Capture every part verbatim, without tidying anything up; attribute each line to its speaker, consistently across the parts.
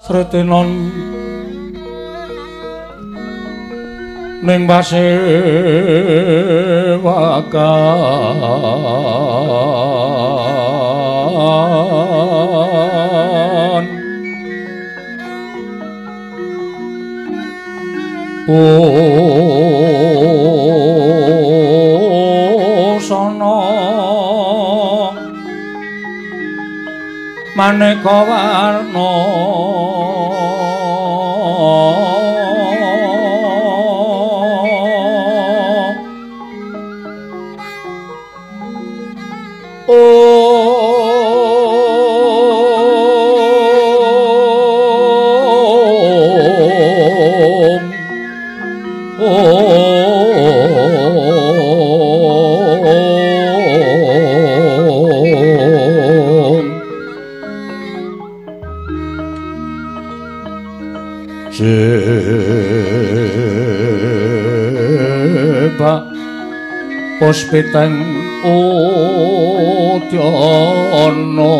Speaker 1: Sretinon ning pasewakan Pusana maneka warna Seba puspiteng udyana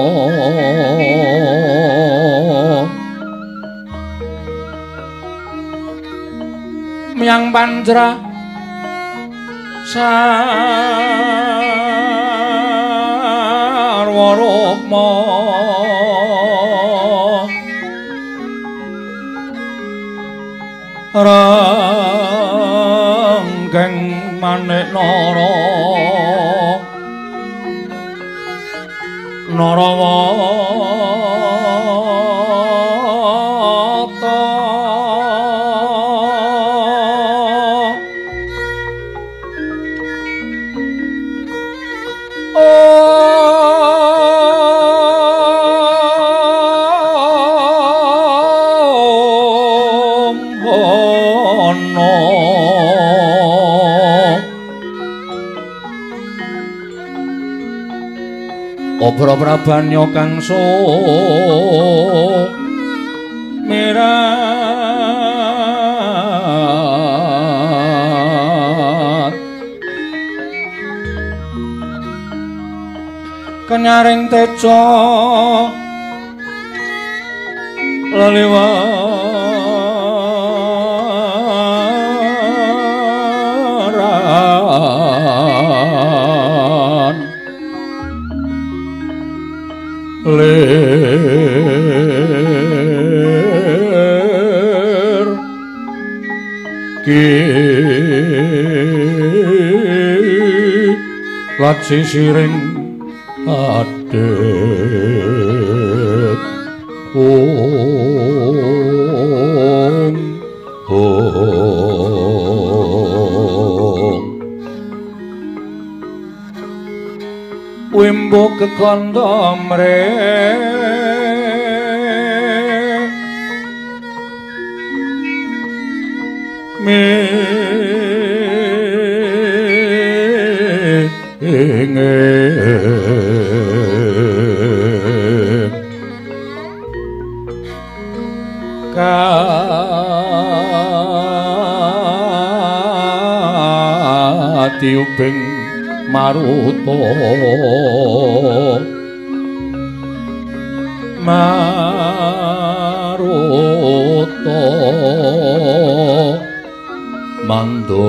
Speaker 1: miyang panjra sarwa rama ranggeng manik nara narawata Obra Prabanya kang so mirat kenyaring teca laliwaran ler ki lat sisiring adep om om wimbo kekanda mreh minge katiuping maruta maruta mando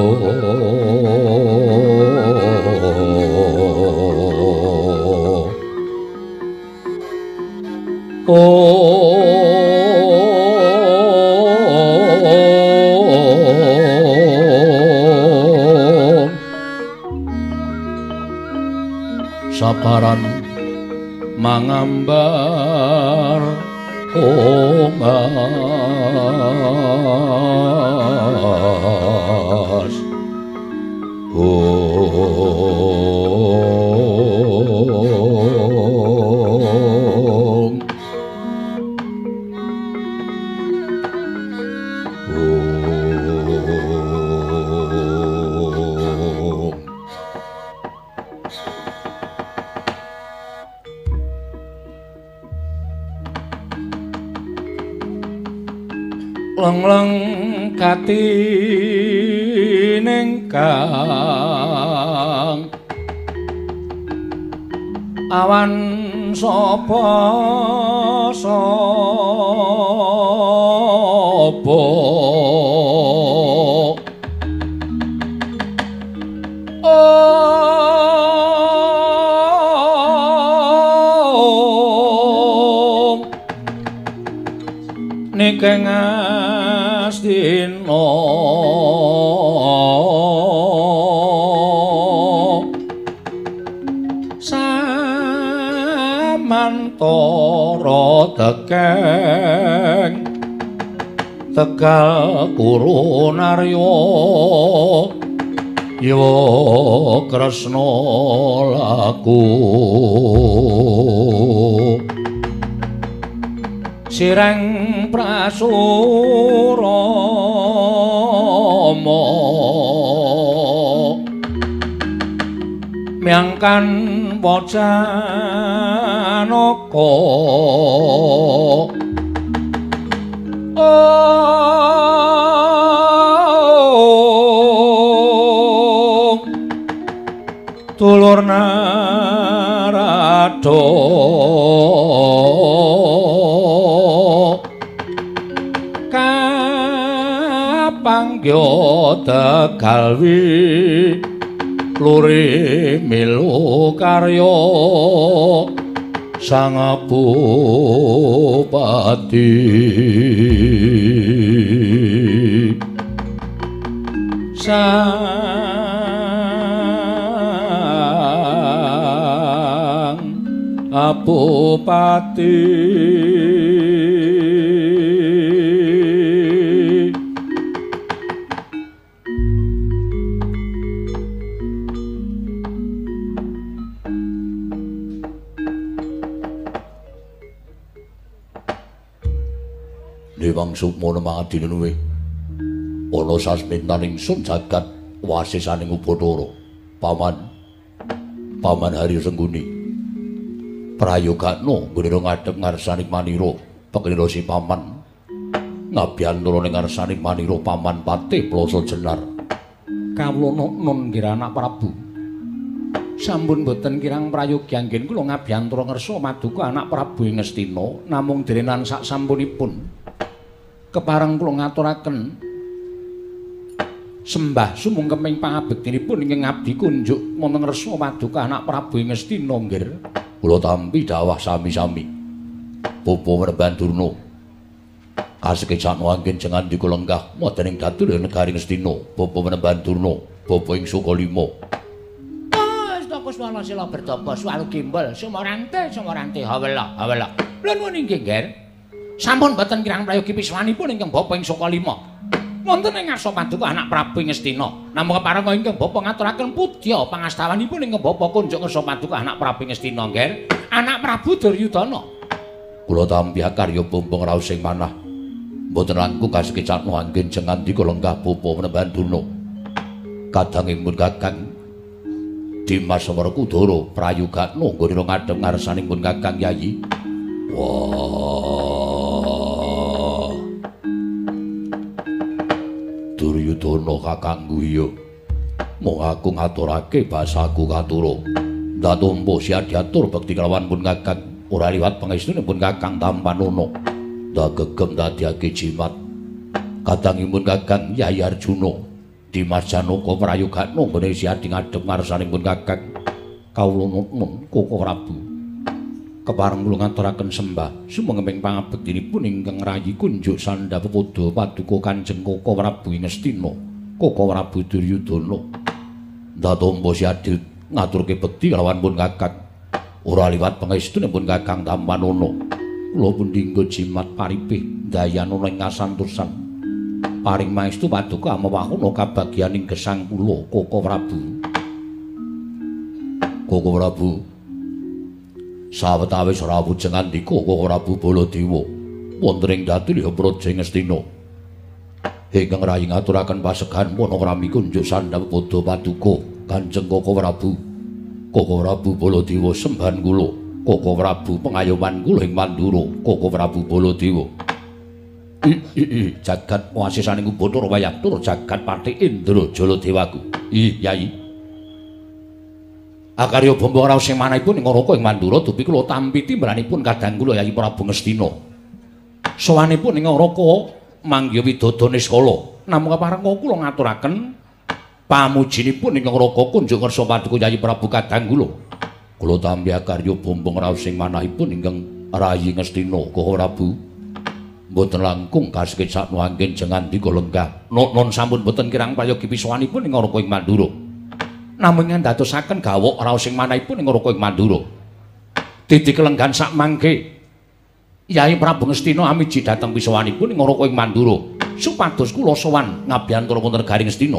Speaker 1: oh saparan mangambar omas om leng-leng katining kang awan sapa sa Om Nikeng Astina Samantara tekeng Tegal Kurunarya Yawa Kresna laku Sireng Prasurama Miangkan Wacanaka Oh Dulur Narada kapangya Tegalwi luri milu karya sang bupati sang bupati Dewang Sukmana mangadina nuwe ana sasmintaning sun jagat wasisaning Ubathara paman paman Hari Sengguni prayogakna nggone ngadhep ngarsaning Manira peklira si paman ngabiyantara ning ngarsaning Manira paman Patih Plasa Jenar kawula nun nggih anak Prabu sampun boten kirang prayogi anggen kula ngabiyantara ngersa maduka anak Prabu ing Ngastina namung derenan sak sampunipun kepareng kula ngaturaken sembah sumungkeming pangabektinipun ingkang ngabdi kunjuk wonten ngersa maduka anak Prabu ing Ngastina nggih kula tampi dawah sami-sami Bapa Werban Durna kasekecakno anggen jengan dika lenggah wonten ing dadur negari Ngastina Bapa Werban Durna Bapa ing Sukalima Kuswana sila bertapa swalu gimbal sumorante sumorante hawela hawela lha nuwun inggih nggih sampun boten kirang prayogi piswanipun ingkang Bapa ing Sukalima wonten ing ngarsa paduka anak Prabu ing Ngastina namung kepareng ingkang Bapa ngaturaken pudya pangastawanipun ingkang Bapa kunjuk ngarsa paduka anak Prabu ing Ngastina nggih anak Prabu Duryudana kula tampi karya bumbung raos sing manah mboten langkung kasekecakno anggen jengan dika lenggah Bapa Menembanduna kadangipun Kakang Dimas Werkudara prayogakna nggone ngadhep ngarsanipun Kakang Yayi. Wah. Duryudana kakangku iya. Mung aku ngaturake basaku katura. Datumpa siadiatur bekti kelawan pun Kakang ora liwat pangestunipun Kakang Tampanana. Da gegem dadiake jimat. Kadangipun Kakang Yayi Arjuna. Dimas Janaka prayogakna nggone siadi ngadhep ngarsanipun Kakang kawula nuwun Koko Prabu kepareng kula ngaturaken sembah sumenging pangabektinipun ingkang rayi kunjuk sandha pepoda paduka Kanjeng Koko Prabu ing Ngastina Koko Prabu Duryudana datompa siadi ngaturke bekti kelawan pun Kakang ora liwat pangestunipun Kakang Tampanana kula pun dinggo jimat paripih dayana ing kasantosan paring maestu paduka mawahana kabagyaning gesang kula Koko Prabu. Koko Prabu. Sawetawis rawuh ngandika Koko Prabu Baladewa wonten ing datur Praja Ngastina. Ingkang rayi ngaturaken pasegan panakrami kunjuk sandha pepoda paduka Kanjeng Koko Prabu. Koko Prabu Baladewa sembahan kula. Koko Prabu pengayoman kula ing Mandura. Koko Prabu Baladewa. Ih, jagat wasisaning Ubathara wayaktur jagat Patih Indra Jaladewaku. Ih, Yai. Akarya bombong raos sing manahipun ing Ngaraka ing Mandura dupi kula tampi timbranipun kadang kula Yai Prabu Ngastina. Sowanipun ing Ngraka manggiya widodane skala. Namung kaparenga kula ngaturaken pamujinipun ing Ngraka kunjuk ngersa paduka Yayi Prabu Kadangkula. Kula tampi karya bombong raos sing manahipun ingkang Rayi Ngastina Koko Prabu. Mboten langkung kasket sakno anggen jengan dika lenggah. Non sampun boten kirang prayogi pisowanipun ing Ngraka ing Mandura. Namung ndadosaken gawok raos sing manahipun ing Ngraka ing Mandura. Didi kelenggan sak mangke Yayi Prabu Ngastina amiji dhateng pisowanipun ing Ngraka ing Mandura supados kula sowan ngabiyantura wonten Garing Ngastina.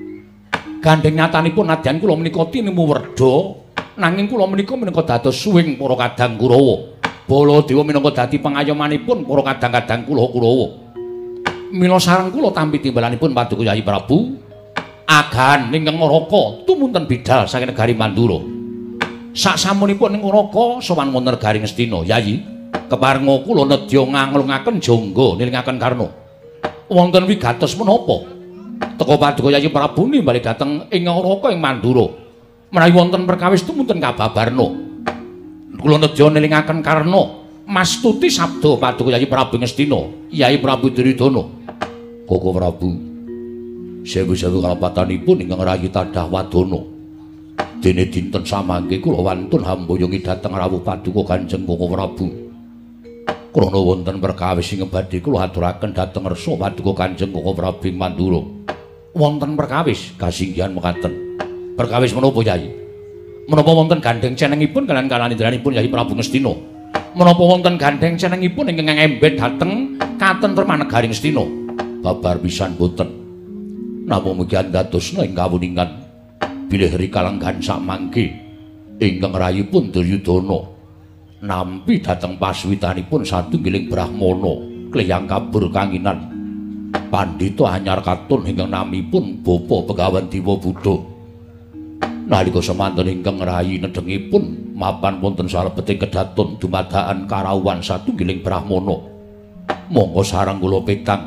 Speaker 1: Gandeng nyatanipun nadyan kula menika tinemu werda nanging kula menika menika dados suwing para kadang Kurawa. Baladewa minangka dadi pengayomanipun para kadang-kadang kula Kurawa. Mila sareng kula tampi timbalanipun paduka Yayi Prabu agan ing Ngraka tumunten bidal saking negari Mandura. Saksamunipun ing Ngraka sowan wonten Garing Ngastina, Yayi, keparenga kula nedya nganglungaken jangga nilingaken karna. Wonten wigatos menapa? Teka paduka Yayi Prabu nimbali dhateng ing Ngraka ing Mandura. Menawi wonten perkawis tumunten kababarna. Kula nedya nelingaken karna mastuti sabda paduka Yayi Prabu Ngastina, Yayi Prabu Duryudana. Koko Prabu, sewu-sewu kalepatanipun ingkang rayi tadah wadana. Dene dinten samangke kula wantun hamboyongi dhateng rawuh paduka Kanjeng Koko Prabu. Krana wonten perkawis ing badhe kula aturaken dhateng resa paduka Kanjeng Koko Prabu ing Mandura. Wonten perkawis kasinggihan mekaten. Perkawis menapa Yayi? Menapa wonten gandeng cenengipun kaliyan kalanindranipun Yayi Prabu Ngastina? Menapa wonten gandeng cenengipun ingkang embet dhateng katentreman negari Ngastina? Babar pisan boten. Napa mugi andadosna ing kawuningan bilih rikalenggan sakmangke ingkang rayipun Duryudana nampi dhateng paswitanipun satunggiling brahmana kleyang kabur kanginan pandhita anyar katun ingkang namipun Bapa Begawan Dewa Buddha. Nalika semanten ingkang rayi nedhengipun mapan wonten salebeting kedaton dumadakan karawuhan satunggiling brahmana. Monggo sareng kula petang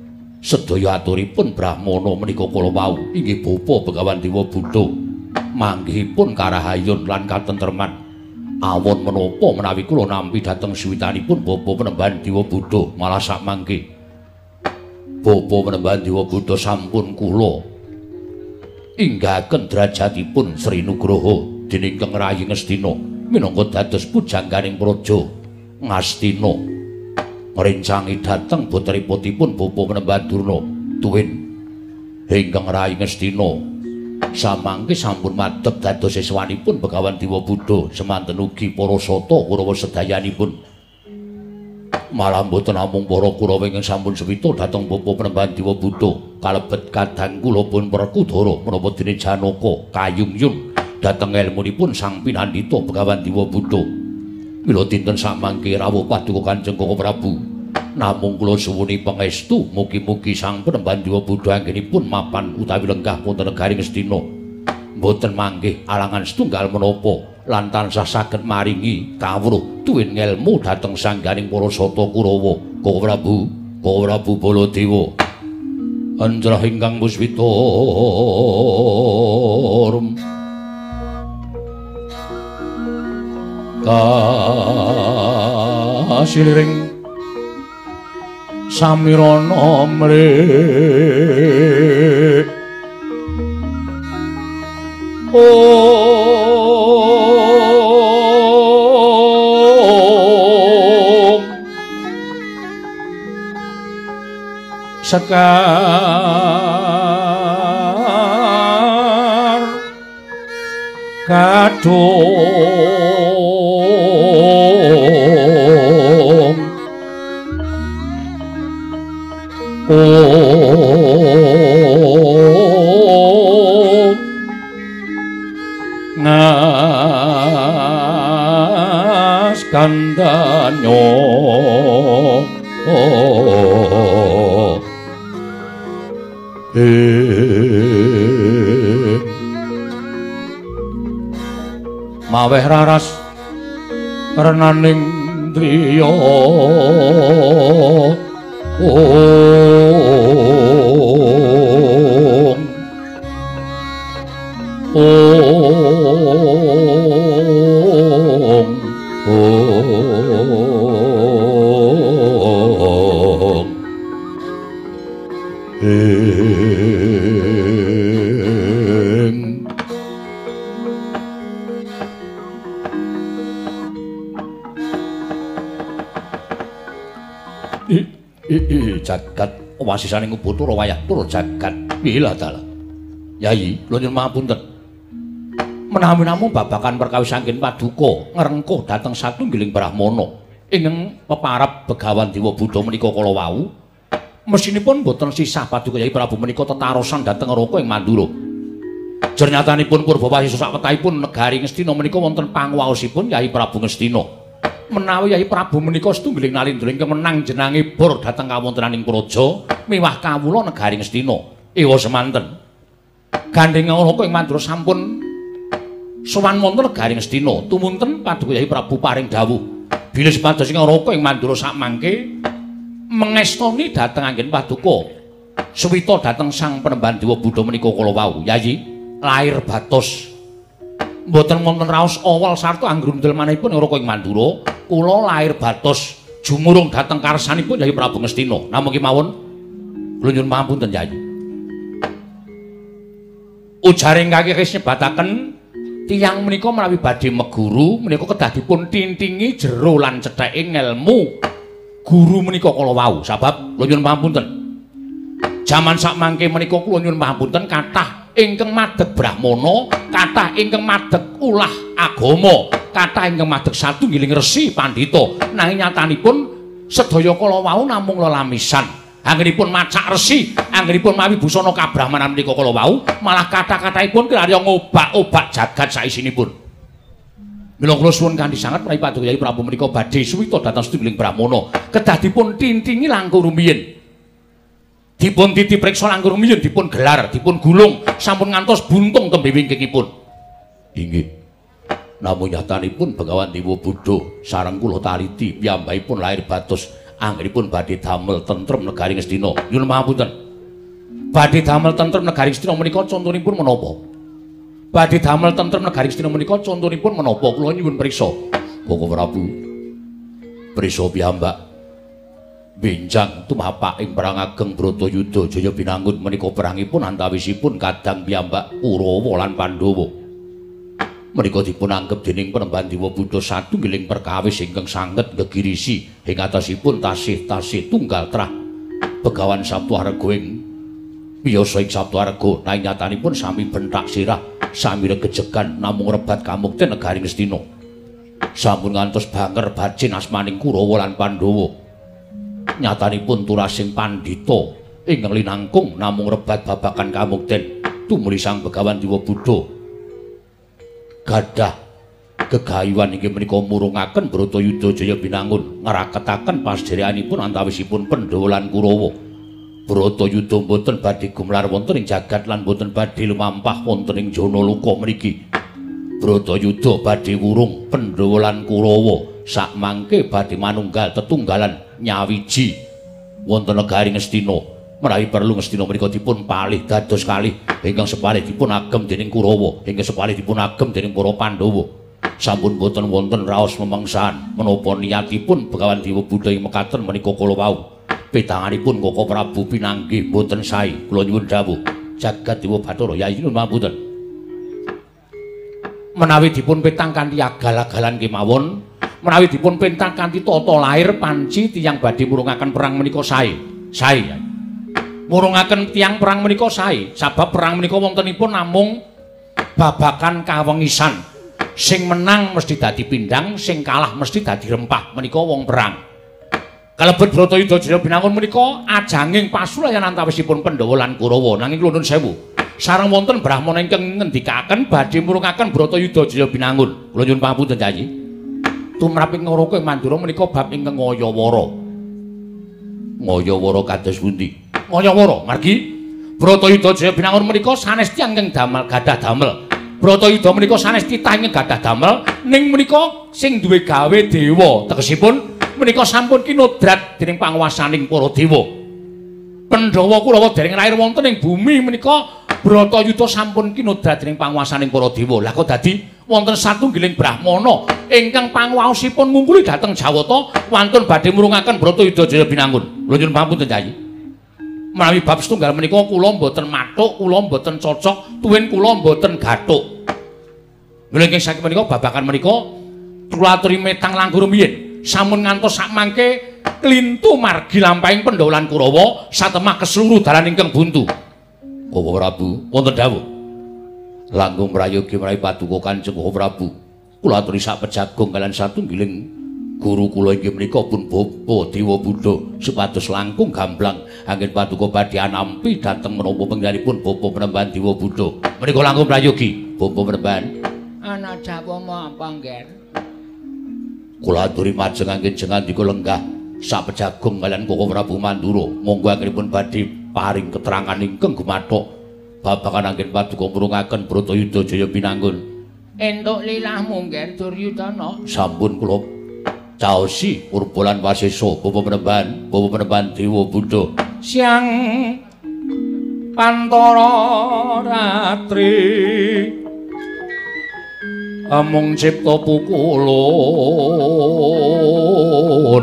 Speaker 1: sedaya aturipun brahmana menika kala wau inggih Bapa Begawan Dewa Buddha. Manggihipun karahayon lan katentreman. Awon menapa menawi kula nampi dhateng suwitanipun Bapa Penembahan Dewa Buddha malah sakmangke Bapa Penembahan Dewa Buddha sampun kula inggaken derajatipun Sri Nugraha dening Kang Rayi Ngastina minangka dados pujangganing praja Ngastina. Ngrencangi dhateng putriputipun Bapa Penembahan Durna tuwin ingkang Rayi Ngastina samangke sampun madhep dados siswanipun Begawan Dewa Buddha semanten ugi para sata Kurawa sedayanipun. Malah mboten namung para Kurawa ingkang sampun sewita dhateng Bapa Penembahan Dewa Buddha kalebet kadang kula pun Werkudara menapa dene Janaka kayungyun dhateng ilmunipun Sang Pinandhita Begawan Dewa Buddha. Mila dinten samangke rawuh paduka Kanjeng Koko Prabu namung kula suwuni pangestu mugi-mugi Sang Penembahan Dewa Buddha anggenipun mapan utawi lenggah wonten negari Ngastina. Mboten manggih alangan setunggal menapa lan tansah saged maringi kawruh tuwin ngelmu dhateng sangganing para sata Kurawa. Koko Prabu, Koko Prabu Baladewa anjrah ingkang puspita kasiliring samirana mrih Om Sekar Kadung Om Ngas Kandanyo Ing Maweh raras renaning driya Om Om Om Jagat wasisaning Bathara wayah tur jagat pilah dalah Yai kula nyuwun pangapunten menawi namung babakan perkawis anggen paduka ngrengkuh dhateng satunggiling brahmana ingkang peparab Begawan Dewa Buddha menika kala wau mesinipun boten sisah paduka Yai Prabu menika tetarosan dhateng Raka ing Mandura jernyatanipun Purbawasisa sawetahipun negari Ngastina menika wonten panguwaosipun Yai Prabu Ngastina menawi Yai Prabu menika setunggiling nalindra ingkang menang jenenge bor dhateng kawontenaning praja miwah kawula negari Ngastina ewa semanten gandeng Raka ing Mandura sampun sowan wonten negari Ngastina tumunten paduka Yai Prabu paring dawuh bilih sepados ing Raka ing Mandura sakmangke mengestoni dhateng anggen paduka suwita dhateng Sang Penemban Dewa Buddha menika kala wau Yai lair batos mboten wonten raos awal sarta anggrundel manahipun Raka ing Mandura kula lair batos jumurung dhateng karsanipun Yai Prabu Ngastina namung kemawon kula nyuwun pangapunten Yai ujaring kaki kis nyebataken tiyang menika menawi badhe meguru menika kedah dipun tintingi jero lan cetheke ngelmu guru menika kala wau sebab kula nyuwun pangapunten jaman sakmangke menika kula nyuwun pangapunten kathah ingkang madeg brahmana kathah ingkang madeg ulah agama kathah ingkang madeg satunggiling resi pandhita nanging nyatanipun sedaya kala wau namung lelamisan anggenipun macak resi anggenipun mawi busana kabrahmanan menika kala wau malah kathah-kathahipun kiraya ngobak-obak jagat saisinipun mila kula suwun kanthi sanget menawi paduka Yai Prabu menika badhe suwita dhateng setunggiling brahmana kedah dipun tintingi langkung rumiyin dipun titipriksa langkung rumiyin dipun gelar dipun gulung sampun ngantos buntung tembe wingkingipun inggih namung nyatanipun Begawan Dewa Buddha sareng kula taliti piyambakipun lair batos anggenipun badhe damel tentrem negari Ngastina nyuwun pangapunten badhe damel tentrem negari Ngastina menika contonipun menapa badhe damel tentrem negari Ngastina menika contonipun menapa kula nyuwun priksa Koko Prabu prisa piyambak benjang tumapak ing perang ageng Bratayuda Jaya Binangun menika perangipun antawisipun kadang piyambak Kurawa lan Pandhawa menika dipun anggep dening Penemban Dewa Buddha satunggiling perkawis ingkang sanget gegirisi ing atasipun tasih-tasih tunggal trah Begawan Saptawarga ing miyasa ing Saptawarga nanging nyatanipun sami bentak sirah sami regejegan namung rebat kamukten negari Ngastina sampun ngantos banger bacin asmaning Kurawa lan Pandhawa nyatanipun turasing pandhita ingkang linangkung namung rebat babakan kamukten tumuli Sang Begawan Dewa Buddha gadah gegayuhan inggih menika murungaken Bratayuda Jaya Binangun ngraketaken pasderyanipun antawisipun Pandhawa lan Kurawa Bratayuda mboten badhe gumelar wonten ing jagat lan mboten badhe lumampah wonten ing Janaloka mriki Bratayuda badhe wurung Pandhawa lan Kurawa sakmangke badhe manunggal tetunggalan nyawiji wonten negari Ngastina menawi perlu Ngastina menika dipun palih dados kalih ingkang sepalih dipun agem dening Kurawa ingkang sepalih dipun agem dening para Pandhawa sampun boten wonten raos memangsan menapa niatipun Begawan Dewa Buddha ing mekaten menika kala wau petanganipun Koko Prabu pinanggih boten sae kula nyuwun dawuh jagat Dewa Bathara Yai nyuwun pangapunten menawi dipun petang kanthi agal-agalan kemawon menawi dipun pentang kanthi tata lair panci tiyang badhe murungaken perang menika sae sae Yai murungaken tiyang perang menika sae sabab perang menika wontenipun namung babakan kawengisan sing menang mesti dadi pindhang sing kalah mesti dadi rempah menika wong perang kalebet Bratayuda Jaya Binangun menika ajanging pasulayan antawisipun Pandhawa lan Kurawa nanging kula nuwun sewu sareng wonten brahmana ingkang ngendikaken badhe murungaken Bratayuda Jaya Binangun kula nyuwun pangapunten Yai tumrap ing Raka ing Mandura menika bab ingkang ngayawara ngayawara kados pundi ngayawara margi Bratayuda Jaya Binangun menika sanes tiyang ingkang damel gadah damel Bratayuda menika sanes titah ingkang gadah damel ning menika sing duwe gawe dewa tegesipun menika sampun kinodrat dening panguwasaning para dewa Pandhawa Kurawa dereng lair wonten ing bumi menika Bratayuda sampun kinodrat dening panguwasaning para dewa lah kok dadi wonten satunggiling brahmana ingkang panguwaosipun ngungkuli dhateng Jawata wantun badhe murungaken Bratayuda Jaya Binangun kula nyuwun pangapunten Yai Menawi bab setunggal menika kula mboten mathuk, kula mboten cocok, tuwin kula mboten gathuk. Lha ing saking menika babakan menika kula aturi metang langkung rumiyin. Sampun ngantos sak mangke klintu margi lampahing Pandhawalan Kurawa satemah keseluruh dalan ingkang buntu. Bapak Prabu, wonten dawuh. Langkung prayogi menawi paduka Kanjeng Prabu. Kula aturi sak pejagong kalian satunggiling guru kula inggih menika pun Bapa Dewa Buddha supados langkung gamblang anggen paduka badhe anampi dhateng menapa penggalipun Bapa Penemban Dewa Buddha. Menika langkung prayogi, Bapa Penemban.
Speaker 2: Ana jawama apa nggen?
Speaker 1: Kula aturi majeng anggen jengandika lenggah sak pejagong kalian Koko Prabu Mandura. Monggo anggenipun badhe paring keterangan ingkang gumathok babagan anggen paduka murungaken Bratayuda Jaya pinangun.
Speaker 2: Entuk lilahmu nggen Duryudana.
Speaker 1: Sampun kula caosi Purbalan Wasesa, Bapa Penemban, Bapa Penemban Dewa Buddha.
Speaker 2: Siang Pantara Ratri
Speaker 1: amung cipta pukulun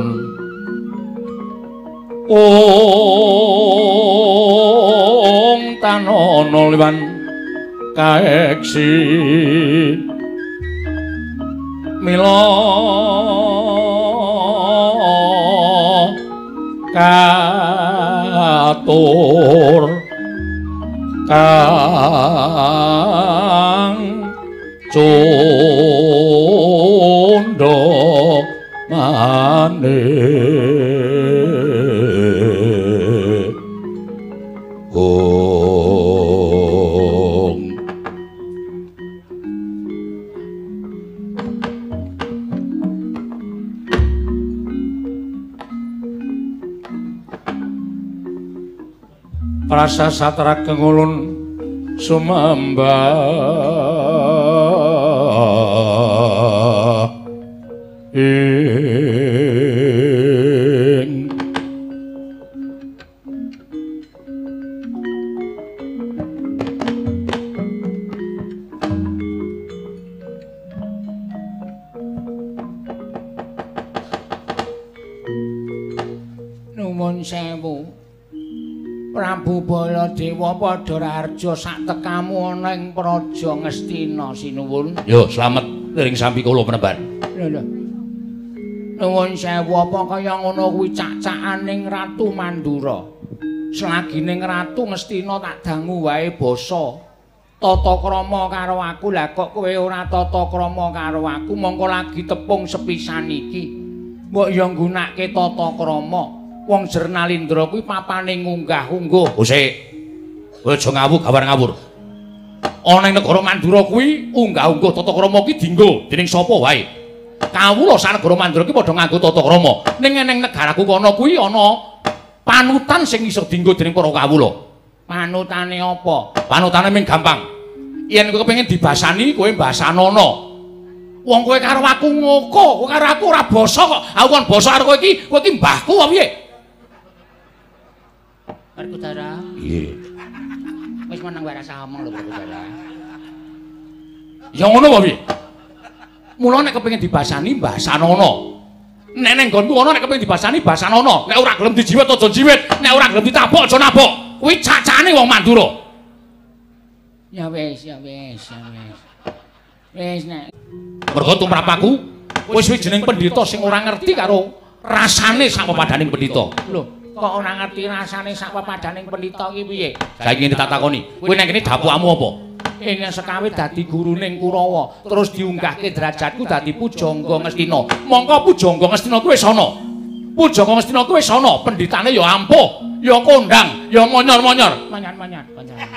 Speaker 1: ong tanana liwan kaeksi mila katur kang Cundha maneh ong rasa satra kengulun sumambah ing
Speaker 2: nuwun sewu Prabu Baladewa padha raharja sak tekamu ana ing Praja Ngastina sinuwun.
Speaker 1: Yo slamet ring sambi kula Penemban.
Speaker 2: Lho lho. Nuwun sewu apa kaya ngono kuwi cak-cakaning Ratu Mandura. Selagining Ratu Ngastina tak dangu wae basa tata krama karo aku. Lah kok kowe ora tata krama karo aku mongko lagi tepung sepisan iki. Mbok ya nggunakake tata krama. Wong Jernalindra kuwi papane ngunggah-ungguh.
Speaker 1: Usik. Aja ngawur gawar ngawur. Ana ing negara Mandura kuwi unggah-ungguh tata krama ki dienggo dening sapa wae. Kawula sak negara Mandura ki padha nganggo tata krama. Ning ning negaraku kono kuwi ana panutan sing iso dienggo dening para kawula.
Speaker 2: Panutane apa?
Speaker 1: Panutane ming gampang. Yen kowe kepengin dibasani kowe basanana. Wong kowe karo aku ngoko, kowe karo aku ora basa kok. Aku kon basa karo kowe iki, kowe iki mbahku apa piye?
Speaker 2: Perkutara.
Speaker 1: Iya.
Speaker 2: Wis meneng wae rasa omong lho Perkutara.
Speaker 1: Ya ngono apa piye? Mula nek kepengin dibasani basanana. Nek ning nggonku ana nek kepengin dibasani basanana. Nek ora gelem dijiwet aja jiwet, nek ora gelem ditabok aja nabok. Kuwi cacane wong Mandura.
Speaker 2: Ya wis, ya wis, ya wis. Wis nek
Speaker 1: mergo tumrap aku wis wis jeneng pendhita sing ora ngerti karo rasane sak pepadaning pendhita.
Speaker 2: lho, kok ora ngerti rasane sak pepadaning pendhita iki piye?
Speaker 1: Saiki ngene tak takoni, kowe nek kene dapukamu apa?
Speaker 2: Ingin sekawe dadi guruning Kurawa, terus diunggahke derajatku dadi Pujangga Ngastina. Mongko Pujangga Ngastina kuwi wis ana. Pujangga Ngastina kuwi wis ana, pendhitane ya ampuh, ya kondang, ya monyor-monyor. Manyan-manyan, manyan.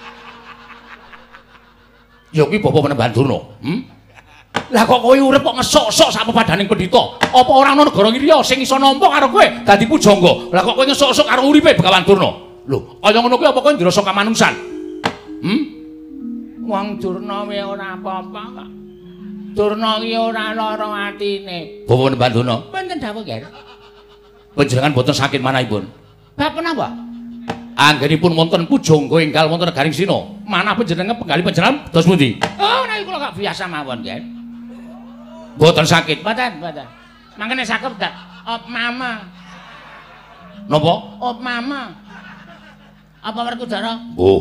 Speaker 1: Ya kuwi Bapak Penemban Durna. Hm? Lah kok kowe urip kok ngesok-sok sak pepadaning pendhita? Apa ora ana negara ngriya sing iso nampa karo kowe dadi pujangga? Lah kok kowe ngesok-sok karo uripe Begawan Durna? Lho, kaya ngono kuwi apa kowe ndrasa kamanusan? Hm?
Speaker 2: Wong Durna wae ora apa-apa kok. Durna iki ora lara atine.
Speaker 1: Bapak Penemban Durna.
Speaker 2: Mboten dawuh, Ger.
Speaker 1: Panjenengan boten sakit manahipun?
Speaker 2: Bab menapa?
Speaker 1: Anggenipun wonten pujangga enggal wonten negaring Sina. Manah panjenengan penggali panjenengan dos pundi?
Speaker 2: Oh, nek kula gak biasa mawon, Ger.
Speaker 1: Boten sakit.
Speaker 2: Mboten, mboten. Mangkene sakit dak op mama.
Speaker 1: Napa?
Speaker 2: Op mama. Apa Werkudara?
Speaker 1: Mbuh.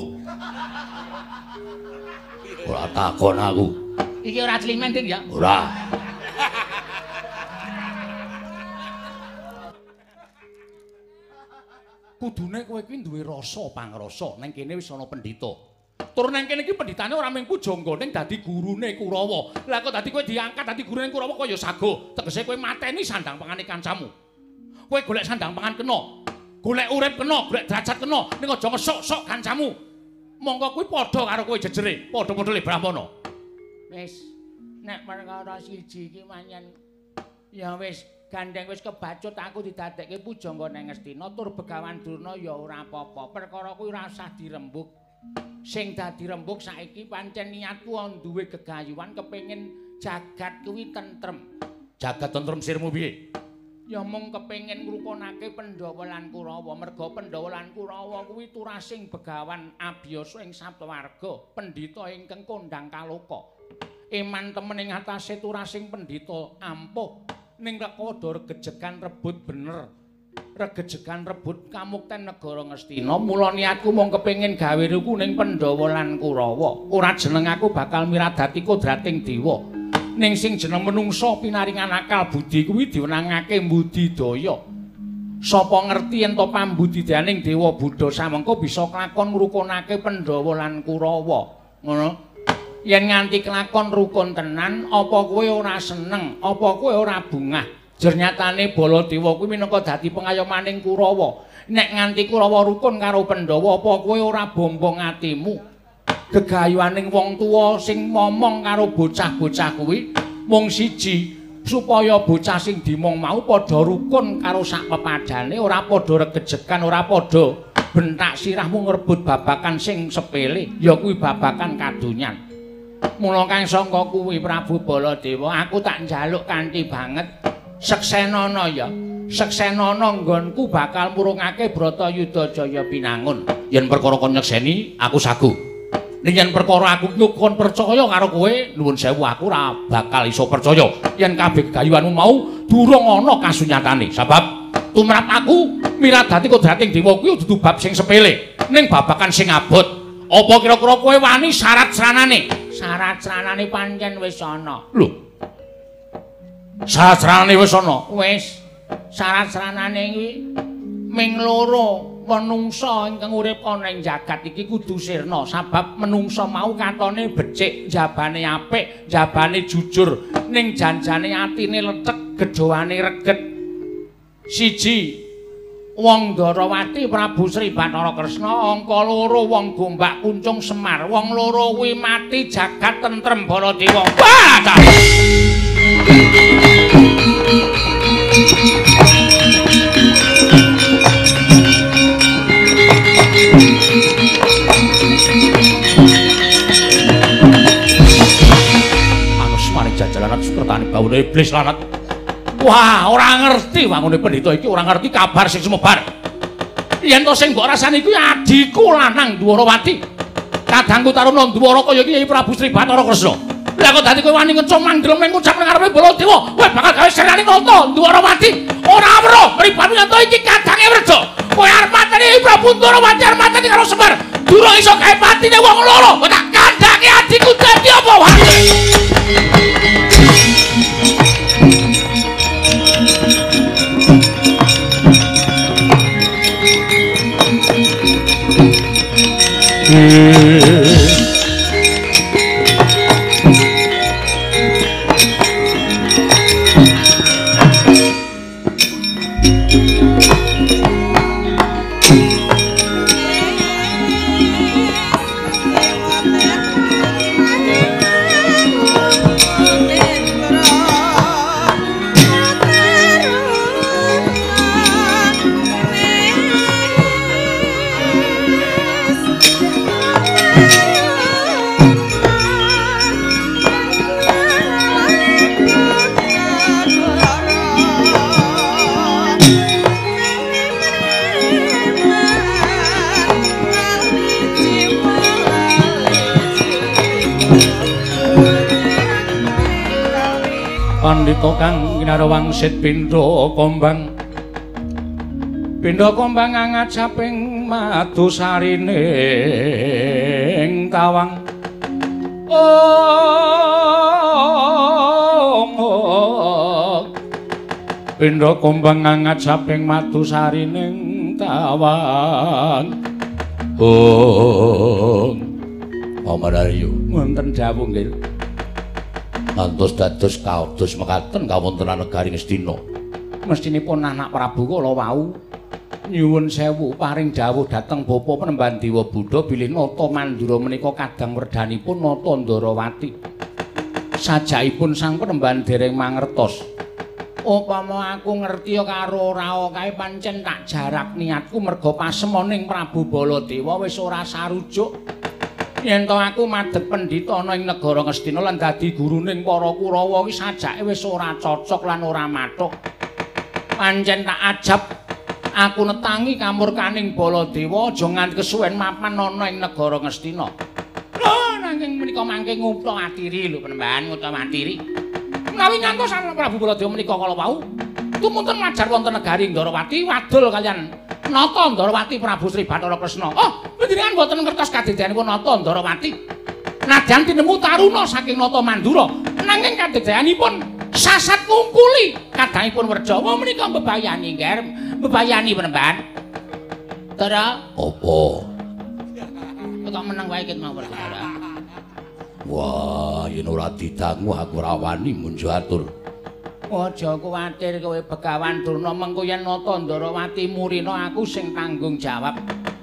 Speaker 1: Ora takon aku.
Speaker 2: Iki ora climen Ding ya?
Speaker 1: Ora.
Speaker 2: Kudune kowe kuwi duwe rasa pangrasa nang kene wis ana pendhita. Tur nang kene iki pendhitane ora mung pujangga ning dadi gurune Kurawa. Lah kok dadi kowe diangkat dadi gurune Kurawa kaya sago. Tegese kowe mateni sandang pangane kancamu. Kowe golek sandang pangan kena. Golek urip kena, golek derajat kena, ning aja ngesok-sok kancamu. Monggo kuwi padha karo kowe jejere, padha-padha le Brahmana. Wis, nek perkara siji iki manyen ya wis gandeng wis kebacut aku didadekke pujangga nang Ngastina tur Begawan Durna ya ora apa-apa. Perkara kuwi ora usah dirembug. Sing dadi rembug saiki pancen niatku duwe gegayuhan kepengin jagat kuwi tentrem. Jagat tentrem sirmu piye? Ya mung kepengin ngrukunake Pandhawa lan Kurawa. Merga Pandhawa lan Kurawa kuwi turasing Begawan Abiyasa ing Saptawarga, pendhita ingkang kondhang kaloka. Iman temen ing atase turasing pendhita ampuh ning rekodo regejegan rebut bener. Regejegan rebut kamukten negara Ngastina. Mula niatku mung kepengin gawe ruku ning Pandhawa lan Kurawa. Ora jeneng aku bakal miradati kodrating dewa. Ning sing jeneng menungsa pinaringan akal budi kuwi diwenangake mbudidaya. Sapa ngerti yen to pambudidayaning dewa Buddha samengko bisa kelakon ngrukunake Pandhawa lan Kurawa. Ngono. Yen nganti kelakon rukun tenan, apa kowe ora seneng, apa kowe ora bungah? Jernyatane Baladewa kuwi minangka dadi pengayomaning Kurawa. Nek nganti Kurawa rukun karo Pandhawa, apa kowe ora bombong atimu? Gegayuhaning wong tuwa sing momong karo bocah-bocah kuwi mung siji, supaya bocah sing dimong mau padha rukun karo sak pepadane, ora padha regejegan, ora padha bentak sirahmu ngrebut babakan sing sepele, ya kuwi babakan kadonyan. Mula kang sangka kuwi Prabu Baladewa, aku tak njaluk kanthi banget Seksenana ya. Seksenana nggonku bakal murungake Bratayuda Jaya pinangun. Yen perkara kon nyekseni, aku sagu. Ning yen perkara aku nyukon percaya karo kowe, nuwun sewu aku ora bakal iso percaya yen kabeh gegayuhanmu mau durung ana kasunyatane. Sebab tumrap aku miradati kodrating dewa kuwi dudu bab sing sepele, ning babakan sing abot. Apa kira-kira kowe wani syarat sranane? Syarat sranane pancen wis ana. Lho. Syarat sranane wis ana. Wis. Syarat sranane kuwi ming loro. Menungsa ingkang urip ana ing jagat iki kudu sirna, sabab menungsa mau katone becik, jabane apik, jabane jujur, ning janjane atine letek, gedhoane reget. Siji, wong Ndarawati Prabu Sri Bathara Kresna, angka loro wong Gombak Kuncung Semar, wong loro kuwi mati jagat tentrem Baladewa. Wah! Jajalan sukertane bawune iblis lanat. Wah, ora ngerti wangune pendhita iki, ora ngerti kabar sing sumebar. Yen to sing mbok rasani kuwi adiku lanang Dwarawati. Kadangku taruna Dwara kaya iki Kyai Prabu Sri Bathara Kresna. Lah kok dadi kowe wani ngencung manggel ning ngucap nang ngarepe Baladewa, kowe bakal gawe serani nata Dwarawati. Ora weruh mripate nata iki kadange werja. Kowe arep mateni Prabu Dwarawati arep mateni karo Semar. Durung iso gawe patine wong loro. Kok tak kandhake adiku dadi apa wae? Pandhita kang ginarwangsit pindha kombang pindha kombang angajaping madusarining tawang oh pindha kumbang ngangat saping madusarining tawang oh
Speaker 1: Pamanaryo
Speaker 2: wonten dawuh nggih
Speaker 1: ngantos dados kados mekaten kawontenan negari Ngastina
Speaker 2: mestinipun anak Prabu kala wau nyuwun sewu paring dawuh dhateng Bapa Penemban Dewa Buddha bilih nata Mandura menika kadang werdanipun nata Ndarawati sajakipun Sang Penemban dereng mangertos upama aku ngerti karo ora kae pancen tak jarak niatku merga pasemoning Prabu Baladewa wis ora sarujuk yen to aku madhep pendhita ana ing negara Ngastina lan dadi guruning para Kurawa iki sajake wis ora cocok lan ora mathuk pancen tak ajab aku netangi kamurkaning Baladewa aja nganti kesuwen mapan ana ing negara Ngastina. Lho nanging menika mangke ngupta atiri lho Penemban ngupta atiri. Menawi ngantos Sang Prabu Baladewa menika kala wau tumunten majar wonten negari Ndarawati wadul kalian Nata Ndarawati Prabu Sri Bathara Kresna. Oh, panjenengan boten ngertos kadadyanipun Nata Ndarawati. Nadyan tinemu taruna saking Nata Mandura nanging kadadyanipun sasat ngungkuli kadangipun Werjawa menika mbebayani nggih mbebayani Penemban Dara
Speaker 1: apa
Speaker 2: kok meneng wae ket mawon Dara
Speaker 1: wah yen ora didangu aku ora wani munjo atur
Speaker 2: aja kuwatir kowe Begawan Durna mengko yen Nata Ndarawati murina aku sing tanggung jawab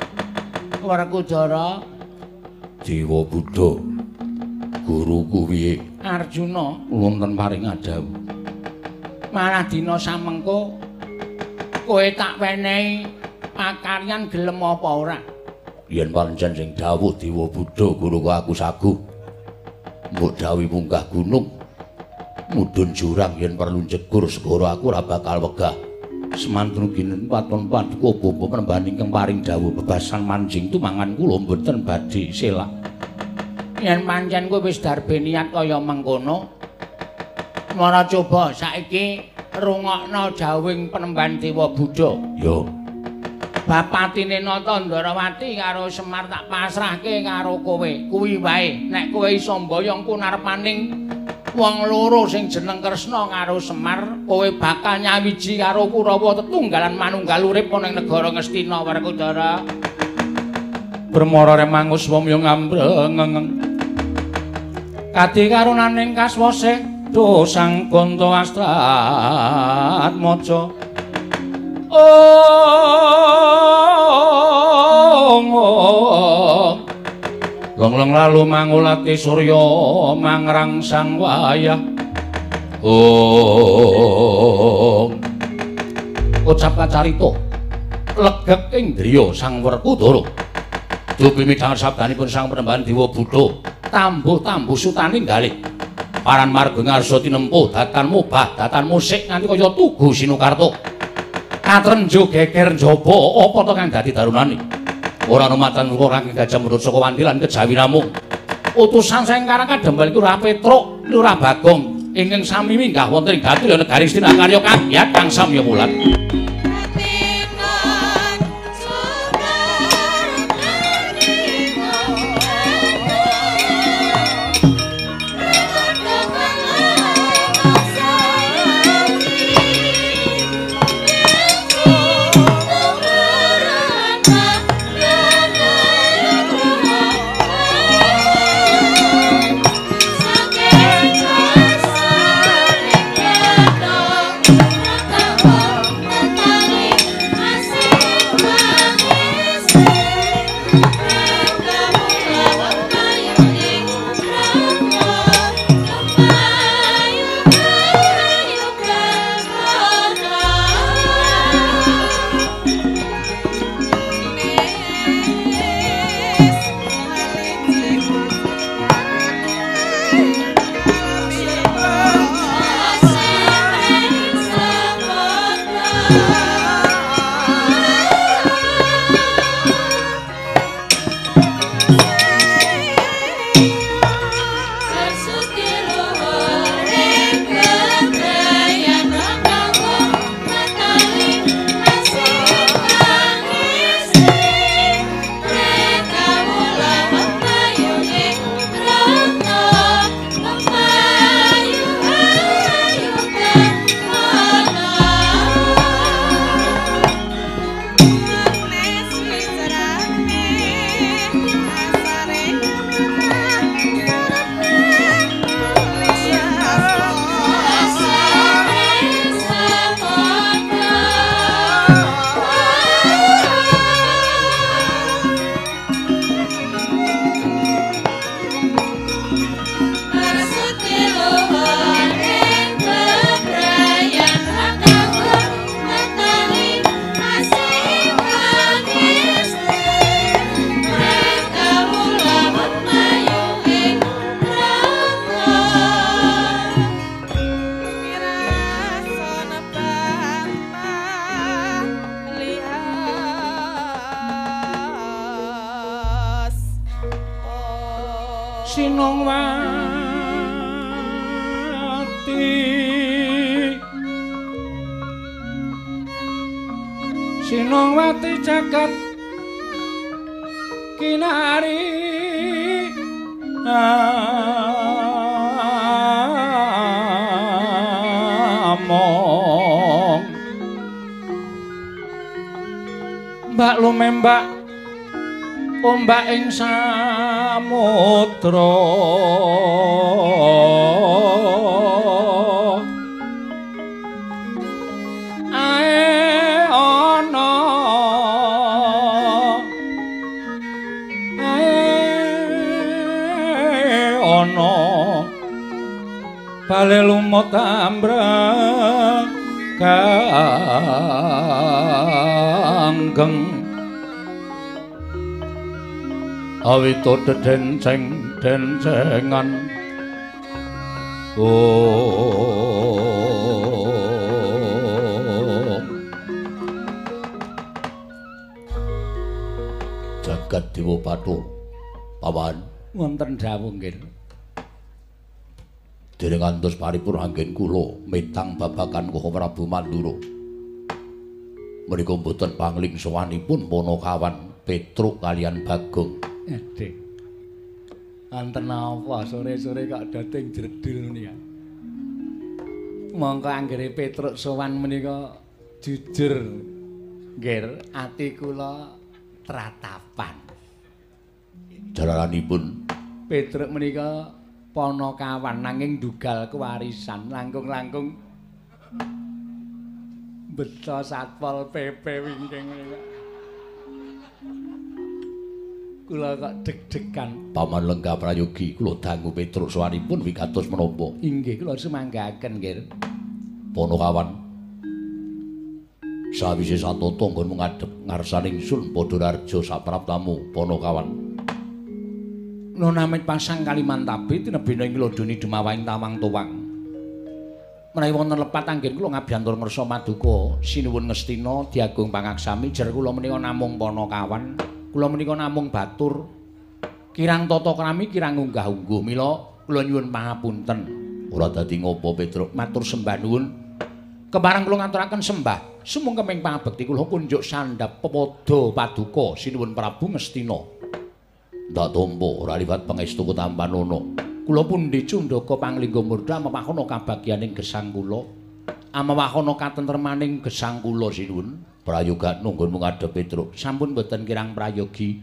Speaker 2: Werkudara
Speaker 1: Dewa Buddha guruku piye
Speaker 2: Arjuna
Speaker 1: wonten paring adawu
Speaker 2: malah dina samengko kowe tak wenehi pakaryan gelem apa ora
Speaker 1: yen pancen sing dawuh Dewa Buddha guruku aku saguh mbok dawuh munggah gunung mudhun jurang yen perlu jegur segara aku ora bakal wegah semantun ginen paton paduka Bapa Penemban ingkang paring dawuh bebasan manjing tumangan kula mboten badhe selak
Speaker 2: yen pancen kowe wis darbe niat kaya mengkono mara coba saiki rungokno jawing Penemban Dewa Buddha
Speaker 1: yo
Speaker 2: bapatine Nata Ndarawati karo Semar tak pasrahke karo kowe kuwi wae nek kowe iso mboyong kunarpaning wong loro sing jeneng Kresna karo Semar kowe bakal nyawiji karo Kurawa tetunggalan manunggal urip ana ing negara Ngastina Werkudara Bremara remangus wamya ngambreng kadi karunaning kaswasih dosang Ganta Astrat maca oh longlong lalu mangulati surya mangrangsang wayah oh ucap kacarita legek ing driya Sang Werkudara dupi midhang sabdanipun Sang Penemban Dewa Buddha tambuh-tambuh sutaning galih paran marga ngarsa tinempuh datan mubah datan musik nganti kaya tugu sinukarta katrenjo geger njaba apa to kang dadi darunane ora numatan ora Gajah Murud saka Wanti lan kejawi namung utusan sing karang kadempel iku Lurah Petruk Lurah Bagong ingkang sami minggah wonten ing Gatul negari Ngastina karya kagiat kang samya mulat
Speaker 3: Thank you.
Speaker 2: Sinongwati Sinongwati jagat kinari among mbak lumembak ombak ing samudra ae ana ae ana bale lumut ambrang kanggeng awito denceng dencengan oh jagat dewa Bathara pawan wonten dawuh nggih dereng ngantos paripurna anggen kula mitang babagan Gusti Prabu Mandura menika mboten pangling sowanipun Panakawan Petruk kalian Bagong. Edek. Anten apa sore-sore kok dating jredul menika. Monggo anggere Petruk sowan menika jujur nggih ati kula tratapan. Jalaranipun Petruk menika Panakawan nanging dugal kewarisan langkung-langkung beto Satpol P P wingking menika. Kula kok deg-degan. Paman Lenggah Prayogi, kula dangu Petruk sowanipun wigatos menapa? Inggih, kula sumanggaken nggih. Panakawan. Sawise satata nggon ngadhep ngarsaning Sun Padhararja sapraptamu Panakawan. Nona amit pasang Kalimantabe tinebena ing lodoni Demawaing Tawang Towang. Menawi wonten lepat anggen kula ngabyantur ngersa maduka sinuwun Ngastina diagung pangaksami jer kula menika namung Panakawan. Kula menika namung batur kirang tata krami kirang unggah-ungguh mila kula nyuwun pangapunten ora dadi ngopo Petruk matur sembah nuwun kepareng kula ngaturaken sembah sumung kemeng pangabekti kula kunjuk sandhap pepada paduka sinuwun Prabu Ngastina ndak tampa ora liwat pangestu Tampanana kula pundi cundhaka panglingga murda mawahana kabagyaning gesang kula amawahana katentremaning gesang kula sinuwun prayoga nunggun ngadhep Petruk sampun boten kirang prayogi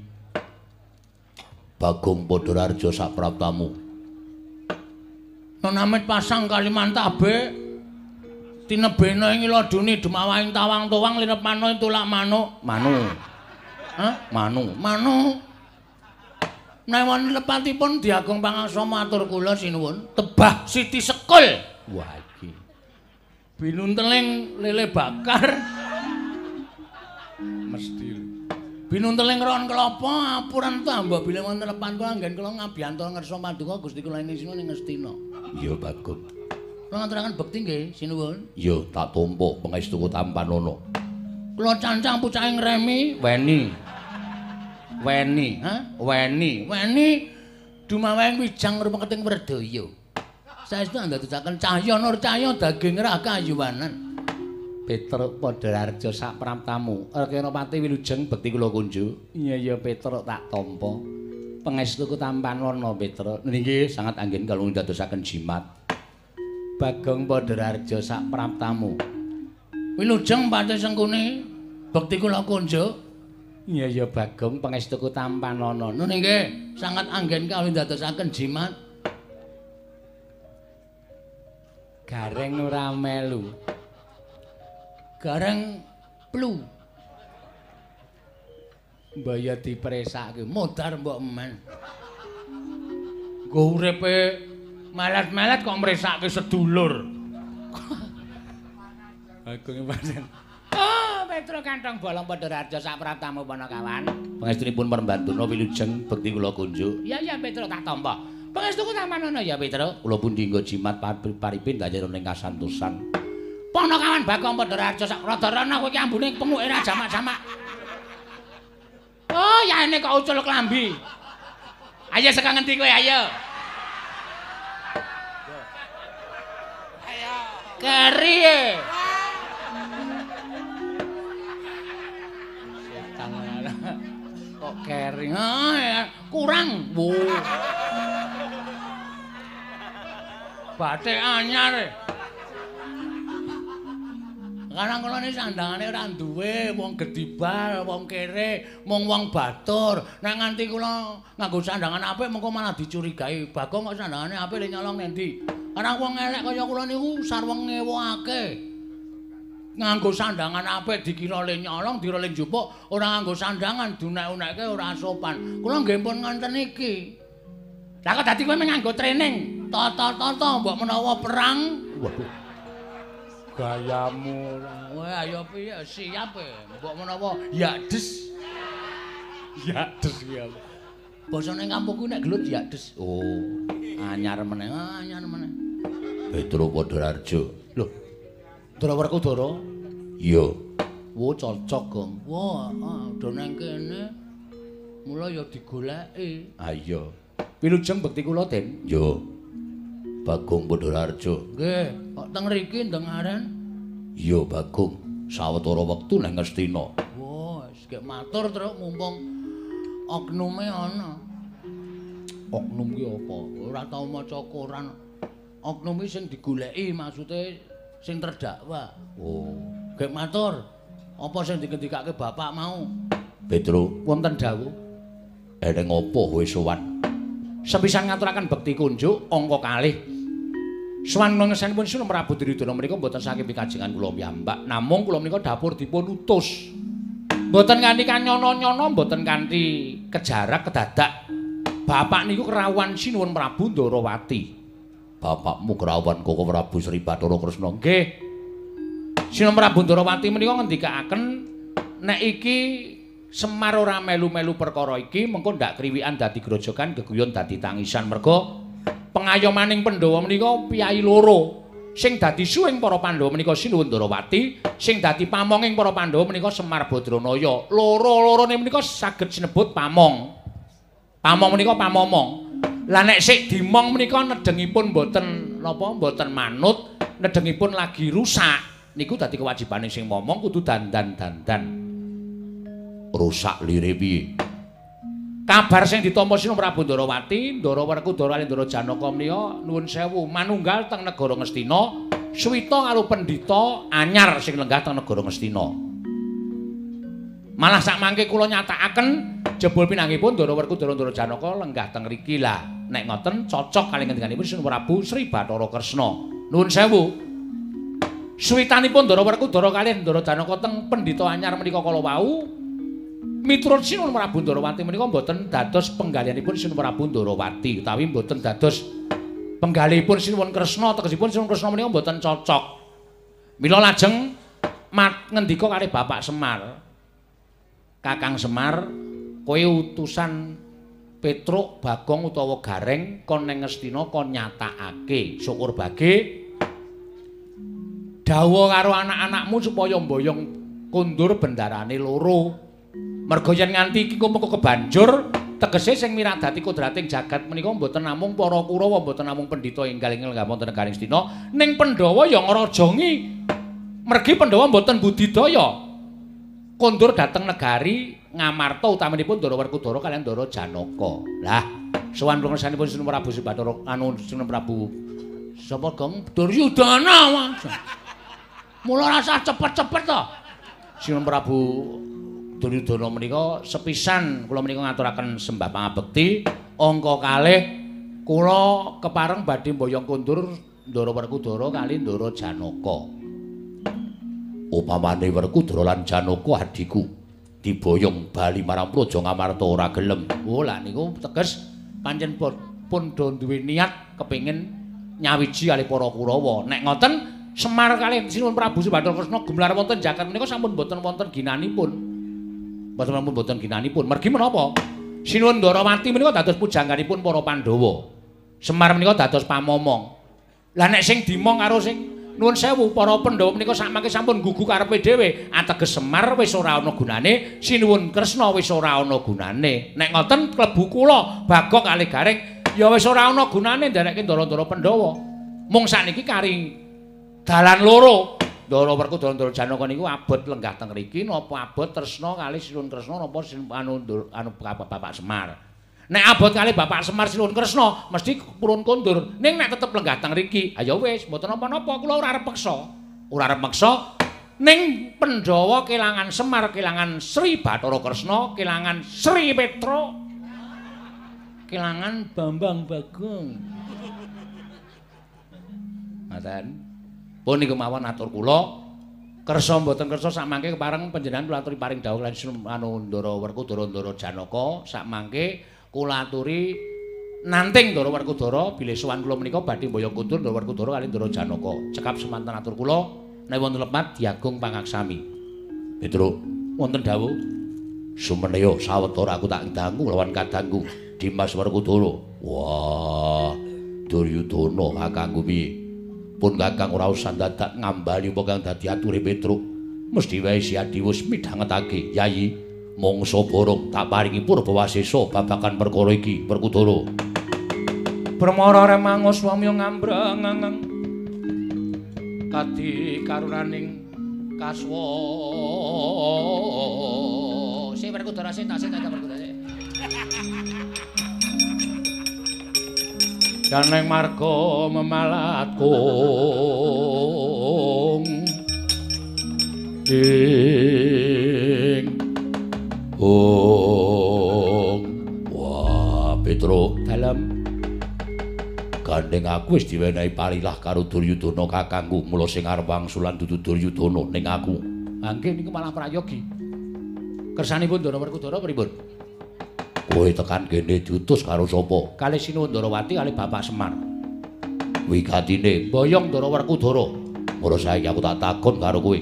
Speaker 2: Bagong Padhararja sapraptamu Nonamit pasang Kalimantabe tinebena ing lodoni Demawaing Tawang Towang linep mano tulak mano manu hah manu manu menawi lepatipun diagung pangangsa matur kula sinuwun tebah Siti Sekul wah iki binunteling lele bakar mesti binunteling ron kelapa apuran tambah bilih wonten lepan kula anggen kula ngabyantul ngersa paduka Gusti kula ing sinu ning Ngastina. Iya Bagong. Kula ngaturaken bekti nggih sinuwun. Iya tak tampa pangestu Tampanana. Kula cancang pucake ngremi weni. Weni, ha? Weni, weni Dumaweng wijang rumeketing Werdaya. Saestu ndadosaken cahya nur cahya daging rakayuwanan. Petruk Padhararja sapraptamu Rekanapati wilujeng bekti kula kunjuk. Iya ya Petruk tak tampa. Pangestuku Tampanana Petruk. Niki sangat anggen kalung dadosaken jimat. Bagong Padhararja sapraptamu. Wilujeng pati sengkune bekti kula kunjuk. Iya ya Bagong pangestuku Tampanana. Niki sangat anggen kalung dadosaken jimat. Gareng ora melu. Gareng plu. Mbaya dipresake modar mbok men. Nggo uripe melet-melet kok mresake sedulur. Agung pancen. Oh, Petruk Kantong Bolong Padhararja sapraptamu Panakawan. Pangestunipun Perembantuna wilujeng bekti kula kunjuk. Iya ya Petruk tak tampa. Pangestuku Tampanana ya Petruk. Kula pundi nggo jimat paripin dajeng ning kasantosan. Panakawan Bagong Padhararja sak Radarana kowe iki ambune penguke ra jamak-jamak. Oh, ya ini kok ucul klambi. Ayo saka ngendi kowe ayo. Ayo. Keri. Setan kok keri. Ah, kurang. Wo. Bathik anyar. Karang kula niki sandangane ora duwe, wong gedibal, wong kere, mung wong batur. Nek nganti kula nganggo sandangan apik mengko malah dicurigai. Bagong kok sandangane apik le nyolong nendi? Karang wong elek kaya kula niku sarwenge wake. Nganggo sandangan apik dikira le nyolong, dira le njupuk, ora nganggo sandangan dunek-unekke ora sopan. Kula nggih pun ngoten iki. Lah kok dadi kowe nganggo training, tata-tata mbok menawa perang. Waduh. Gayamu wah ayo piye siap e mbok menawa ya des ya des ya basane kampungku nek gelut ya des oh anyar meneh anyar meneh Petro Padharjo lho Ndara Werkudara iya wo cocok Gong wah do nang kene mula ya digoleki ah iya wilujeng bekti kula Den yo Bagong Padharjo. Nggih, kok teng mriki ndengaren? Iya, Bagong. Sawetara wektu nang Ngastina. Wah, wis gek matur truk mumpung oknume ana. Oknum ki apa? Ora tau maca koran. Oknume sing digoleki maksude sing terdakwa. Oh, gek matur. Apa sing digendikake bapak mau? Petro, wonten dawuh. Eneng apa kowe sowan? Sepisan ngaturaken bekti kunjuk angka kalih. Sowan ngesanipun Sunan Prabu Duryudana menika mboten saking pikajengan kula piyambak, namung kula menika dapur dipun utus. Mboten kanthi kanyono-nyono, mboten kanthi kejarak kedadak. Bapak niku kerawan Sinuwun Prabu Ndarawati. Bapakmu kerawan Koko Prabu Sri Bathara Kresna. Nggih. Sinuwun Prabu Ndarawati menika ngendikaaken nek iki Semar ora melu-melu perkara iki mengko ndak kriwikan dadi grojogan geguyon dadi tangisan merga pengayomaning Pandhawa menika piyai loro sing dadi suwing para Pandhawa menika Sinuwun Ndarawati sing dadi pamonging para Pandhawa menika Semar Badranaya loro-lorone menika saged sinebut pamong pamong menika pamomong lah nek sik dimong menika nedengipun mboten napa mboten manut nedengipun lagi rusak niku dadi kewajibane sing momong kudu dandan-dandan rusak lire piye kabar sing ditampa Sinuwun Prabu Ndarawati Ndara Werkudara lan Ndara Janaka menika nuwun sewu manunggal teng negara Ngastina suwita karo pendhita anyar sing lenggah teng negara Ngastina malah sak mangke kula nyatakaken jebul pinanggipun Ndara Werkudara Ndara Janaka lenggah teng mriki lah nek ngoten cocok kali ngendikanipun Sinuwun Prabu Sri Bathara Kresna nuwun sewu suwitanipun Ndara Werkudara kalih Ndara Janaka teng pendhita anyar menika kala wau miturut Sinuwun Prabu Ndarawati menika mboten dados penggalianipun Sinuwun Prabu Ndarawati utawi mboten dados penggalihipun Sinuwun Kresna tegesipun Sinuwun Kresna menika mboten cocok. Mila lajeng ngendika kalih Bapak Semar. Kakang Semar, kowe utusan Petruk, Bagong utawa Gareng kon ning Ngastina kon nyatakake syukur bage dawuh karo anak-anakmu supaya mboyong kundur bendarane loro. Merga yen nganti iki mengko kebanjur tegese sing miradati kodrating jagat menika mboten namung para Kurawa mboten namung pendhita enggal ingkang wonten negaring Astina ning Pandhawa ya ngrajongi mergi Pandhawa mboten budidaya kondur dhateng negari Ngamarta utaminipun Ndara Werkudara kaliyan Ndara Janaka. Lah sowan rumangsanipun Sinuwun Prabu Sri Bathara anu Sinuwun Prabu sapa Gong Duryudana. Mula rasa cepet-cepet to. Sinuwun Prabu Duryudana menika sepisan kula menika ngaturaken sembah pangabekti angka kalih kula kepareng badhe mboyong kundur Ndara Werkudara kali Ndara Janaka. Upamane Werkudara lan Janaka adiku diboyong bali marang Praja Ngamarta ora gelem. Oh lah niku teges pancen pun do duwe niat kepengin nyawiji kalih para Kurawa. Nek ngoten Semar kalih Sinuwun Prabu Sri Bathara Kresna gumlar wonten jagat menika sampun boten wonten ginanipun. Mboten namung boten ginanipun. Mergi menapa? Sinuwun Ndarawati menika dados pujangganipun para Pandhawa. Semar menika dados pamomong. Lah nek sing dimong karo sing Nuwun sewu para Pandhawa menika sakmangke sampun gugu karepe dhewe, ateges Semar wis ora ana gunane, sinuwun Kresna wis ora ana gunane. Nek ngoten klebu kula Bagong kalih Gareng ya wis ora ana gunane nderekke Ndara-ndara Pandhawa. Mung sakniki kari dalan loro. Ndara Werkudara Ndara Janaka niku abot lenggah teng mriki napa abot tresna kalih sinuwun Kresna napa anu anu Bapak Semar. Nek abot kali Bapak Semar Sinuwun Kresna mesti purun kondur. Ning nek tetep lenggah teng mriki, ayo wis mboten napa-napa kula ora arep peksa. Ora arep meksa. Ning Pandhawa kelangan Semar, kelangan Sri Bathara Kresna, kelangan Sri Petra, kelangan Bambang Bagong. Ngaten. Pun niku mawon atur kula kersa mboten kersa sakmangke kepareng panjenengan kula aturi paring dawuh lan anu Ndara Werkudara Ndara Janaka sakmangke kula aturi nanting Ndara Werkudara bilih sowan kula menika badhe mboyong kundur Ndara Werkudara kali Ndara Janaka. Cekap semanten atur kula nek wonten lepat diagung pangaksami. Petruk, wonten dawuh sumeneya sawetara aku tak dangu lawan kadangku Dimas Werkudara. Wah, Duryudana kakangku piye? Pun kakang ora usah dadak ngambali apa kang dadi ature Petruk. Mesti wae si Adiwus midhangetake, Yayi. Mangsa borong tak paringi Purbawasesa babagan perkara iki Werkudara. Bremara remangus swami ngambrang kadi karunaning kaswa. Si Werkudara sing tak sing tak Werkudara. Daneng marga memalatkung ing ong. Wah, Petruk dalem gandeng aku wis diwenehi parilah karo Duryudana kakangku, mula sing arep wangsulan dudu Duryudana ning aku. Mangke niku malah prayogi. Kersanipun Ndara Werkudara pripun? Kowe tekan kene diutus karo sapa? Kalih Sinuwun Ndarawati kalih Bapak Semar. Wigatine mboyong Ndara Werkudara. Mula saiki aku tak takon karo kowe.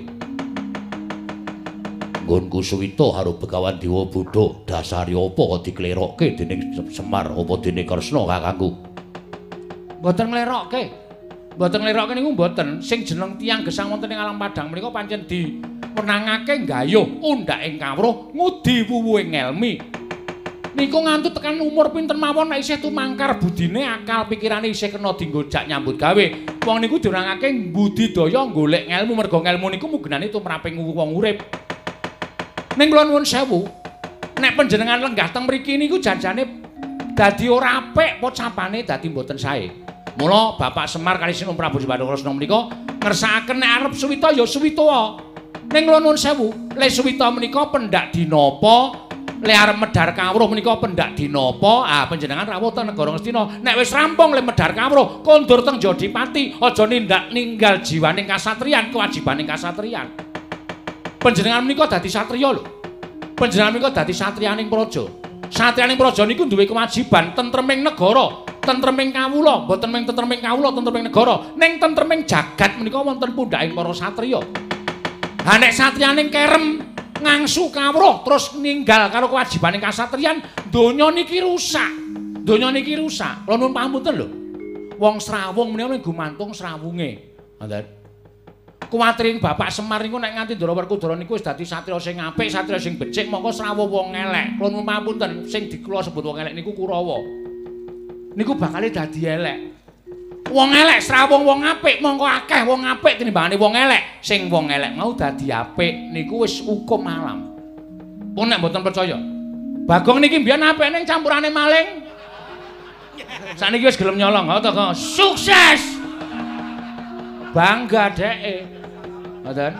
Speaker 2: Nggonku Suwita karo Begawan Dewa Buddha dasari apa kok diklerokke dening Semar apa dening Kresna kakangku? Mboten nglerokke. Mboten nglerokke niku mboten. Sing jeneng tiyang gesang wonten ing alam padang menika pancen diwenangake nggayuh undhake kawruh ngudi wuwuhing ngelmi. Niku nganti tekan umur pinten mawon nek isih tumangkar budine, akal pikirane isih kena dinggojak nyambut gawe. Wong niku dirangake budidaya golek ngelmu, merga ngelmu niku mugenane tumraping wong urip. Ning kula nuwun sewu, nek panjenengan lenggah teng mriki niku janjane dadi ora apik pocapane dadi mboten sae. Mula Bapak Semar kali Sinuwun Prabu Bathara Kresna menika ngersakaken nek arep suwita ya suwita wae. Ning kula nuwun sewu, le suwita menika pendak dinapa? Le arep medhar kawruh menika pendak dinapa? Ah panjenengan rawuh teng negara Ngastina. Nek wis rampung le medhar kawruh, kondur teng Jodipati, aja nindak ninggal jiwaning kasatriyan, kewajibaning kasatriyan. Panjenengan menika dadi satriya lho. Panjenengan menika dadi satriyaning praja. Satriyaning praja niku duwe kewajiban tentreming negara, tentreming kawula, mboten mung tentreming kawula, tentreming negara, ning tentreming jagat menika wonten pundhaking para satriya. Ha nek satriyaning kerem ngangsu kawruh terus ninggal karo kewajibaning kasatriyan, donya niki rusak. Donya niki rusak. Kula nuwun pamunten lho. Wong srawung menika gumantung srawunge. Ngoten. Kuwatiring Bapak Semar niku nek nganti Ndara Werkudara niku wis dadi satriya sing apik, satriya sing becik, mongko srawuh wong elek. Kula nuwun pamunten, sing dikula sebut wong elek niku Kurawa. Niku bakal dadi elek. Wong elek srawung wong apik, mongko akeh wong apik tinimbangane wong elek. Sing wong elek mau dadi apik niku wis hukum alam. Pun nek mboten percaya. Bagong niki mbiyen apik ning campurane maling. Sakniki wis gelem nyolong, to kok. Sukses. Bangga dheke. Ngoten.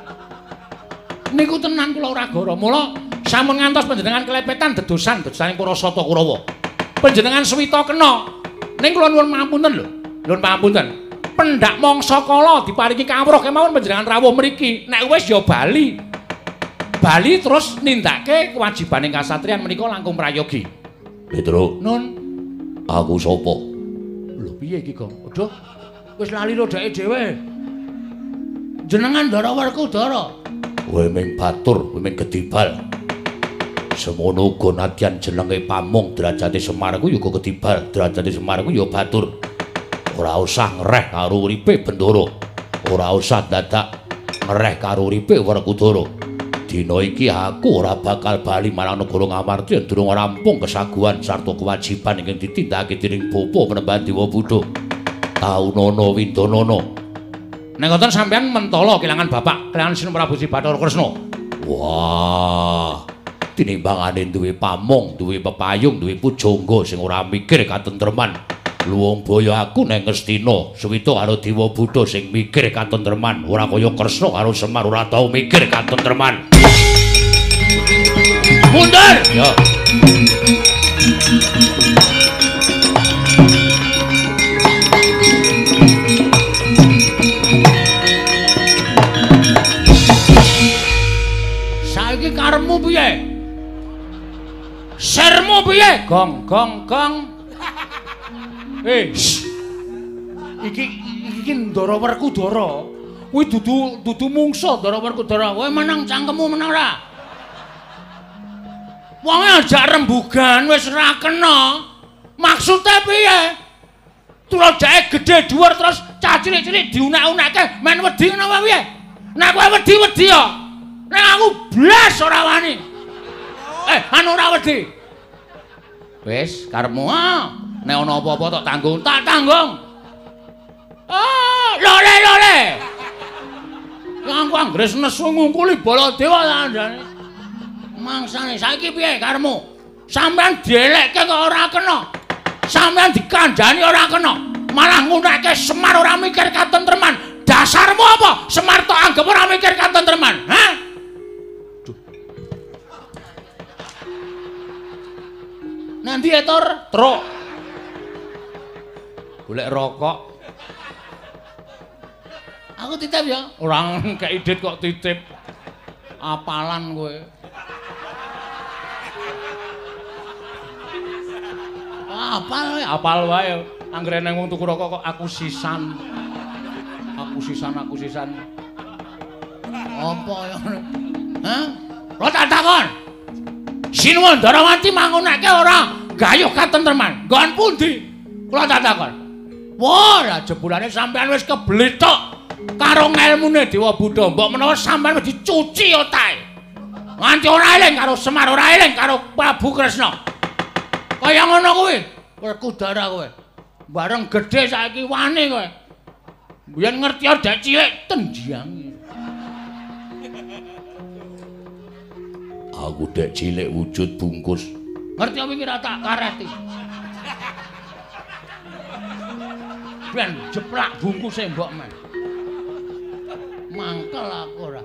Speaker 2: Niku tenan kula ora goro. Mula sampun ngantos panjenengan kelepetan dedosan dedosaning para sata Kurawa. Panjenengan suwita kena. Ning kula nuwun pamunten lho. Nuwun pamunten. Pendak mangsa kala diparingi kawruh kemawon panjenengan rawuh mriki. Nek wis ya bali. Bali terus nindakake kewajibaning kasatriyan menika langkung prayogi. Petruk. Nun. Aku sapa? Lho piye iki, Gong? Aduh. Wis lali lho dheke dhewe. Jenengan Ndara Werkudara. Kowe ming batur, kowe ming gedibal. Semono uga nadyan jenenge pamung derajate Semar ku ya uga gedibal, derajate Semar ku ya batur. Ora usah ngereh karo uripe Bendara.
Speaker 1: ora usah dadak ngereh karo uripe Werkudara. Dina iki aku ora bakal bali marang negara Ngamarta durung rampung kesaguhan sarta kewajiban ingkang ditindakake dening Bapa Penemban Dewa Buddha. Taunana Windanana.
Speaker 2: Nek ngoten sampeyan mentala kelangan bapak, kelangan Sinu Prabu Sri Bathara Kresna.
Speaker 1: Wah, tinimbangane duwe pamong, duwe pepayung, duwe pujangga sing ora mikir katentreman. Luwung baya aku neng Ngastina, Suwita karo Dewa Buddha sing mikir katentreman, ora kaya Kresna karo Semar ora tau mikir katentreman. Mundur! Ya.
Speaker 2: Saiki karepmu piye? Sermu piye? Gong gong gong. Eh, iki iki Ndara Werkudara. Kuwi dudu dudu mungsa Ndara Werkudara. Kowe menang cangkemmu menang ora? Wong ajak rembugan wis ora kena. Maksude piye? Tulodake gedhe dhuwur terus cah cilik-cilik diunak-unakke men wedi ngono apa piye? Nek kowe wedi-wedi ya. Nek aku blas ora wani. Eh, anu ora wedi. Wis karepmu ah. Nek ana apa-apa tak tanggung, tak tanggung. Ah, lole lole. Yang Anggres nesu ngungkuli Baladewa tandane. Mangsane saiki piye karepmu? Sampeyan dielekke kok ora kena. Sampeyan dikandhani ora kena. Malah ngunekke Semar ora mikir katentreman. Dasarmu apa? Semar tok anggap ora mikir katentreman. Hah? Nanti etor truk. Golek rokok. Aku titip ya. Orang keidit kok titip. Apalan kowe. Apal wae, apal wae. Anggere nang wong tuku rokok kok aku sisan. Aku sisan, aku sisan. Apa ya? Hah? Lo tak takon. Sinuwun Ndarawati mangunake ora gayuh katentreman. Nggon pundi? Kula tak takon. Wah, lah jebulane sampean wis keblethok karo ngelmune Dewa Buddha. Mbok menawa sampean wis dicuci otahe. Nganti ora eling karo Semar, ora eling karo Prabu Kresna. Kaya ngono kuwi, Werkudara kowe. Bareng gedhe saiki wani kowe. Biyen ngerti ora cilik tendiang.
Speaker 1: Aku dek cilik wujud bungkus.
Speaker 2: Ngerti apa iki ra tak kareti. Ben jeplak bungkuse mbok men. Mangkel aku ora.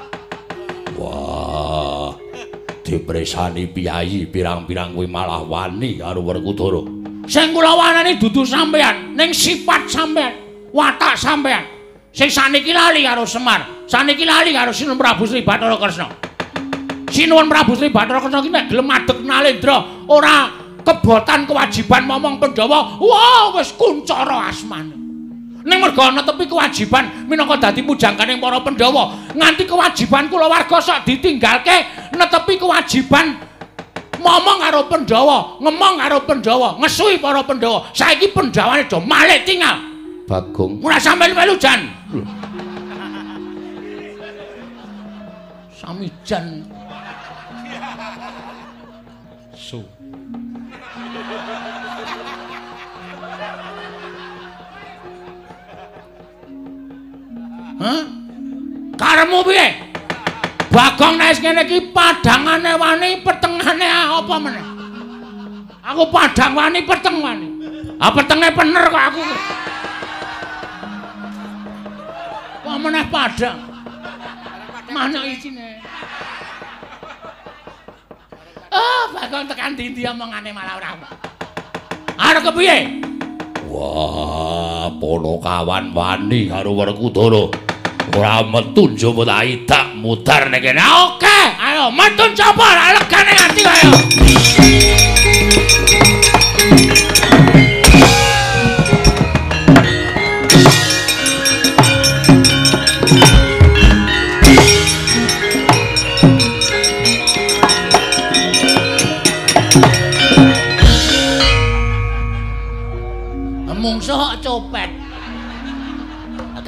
Speaker 1: Wah. Dipresani piyayi pirang-pirang kuwi malah wani karo Werkudara.
Speaker 2: Sing kula wanani dudu sampean, ning sifat sampean, watak sampean. Sing saniki lali karo Semar, saniki lali karo Sinuwun Prabu Sri Bathara Kresna. Sinuwun Prabu Sri Bathara Kresna ki nek gelem adeg Nalendra, ora kebotan kewajiban momong Pandhawa, wah wis kuncara asmane. Ning mergo ana tepi kewajiban minangka dadi pujangkaning para Pandhawa, nganti kewajiban kulawarga sok ditinggalke netepi kewajiban momong karo Pandhawa, ngemong karo Pandhawa, ngesuhi para Pandhawa. Saiki Pandhawane do malih tinggal.
Speaker 1: Bagong.
Speaker 2: Ora sampeyan melu jan. Sami jan. Su. Hah? Karemu piye? Bagong nek ngene iki padhangane wani, petengane apa meneh? Aku padhang wani, peteng wani. Ah petenge bener kok aku. Kok meneh padhang? Mana isine? Oh, Bagong tekan ndi-ndi omongane malah ora. Arep kepiye?
Speaker 1: Wah, Ponokawan wani karo Werkudara. Ora metu njaba tak idak mutar nek kene. Oke, ayo metu njaba legane ati ayo.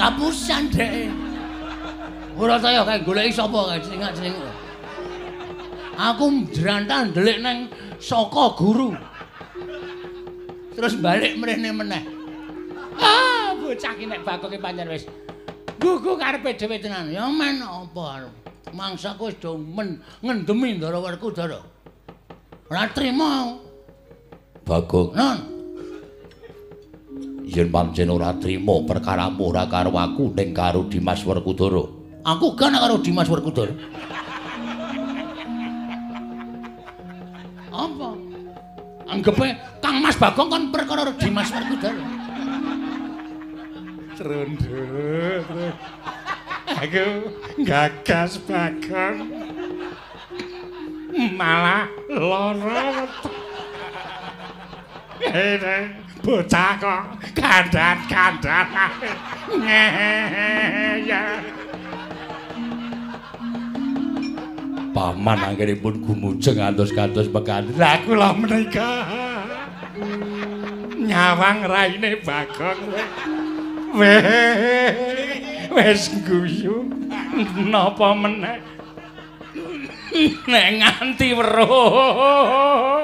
Speaker 2: Hapusan dek. Ora saya kae goleki sapa kae celingak-celinguk. Aku jerantah ndelik nang saka guru. Terus balik mrene meneh. Ah, bocah ki nek bakoke pancen wis gugu karepe dhewe tenan. Ya men apa mangsaku wis do men ngendemi Ndara Werkudara. Ora trima.
Speaker 1: Bagong.
Speaker 2: Non.
Speaker 1: Yen pancen ora trima perkaramu ora karo aku ning karo Dimas Werkudara.
Speaker 2: Aku kan karo Dimas Werkudara. Apa? Anggepe Kang Mas Bagong kan perkara Dimas Werkudara.
Speaker 3: Trondol. Aku gagas Bagong. Malah lara. Eh, bocah kok kandan-kandan. Ya.
Speaker 1: Paman anggenipun gumujeng ngantos-kantos mekaten.
Speaker 3: Lah kula menika nyawang raine Bagong wis guyu napa meneh nek nganti weruh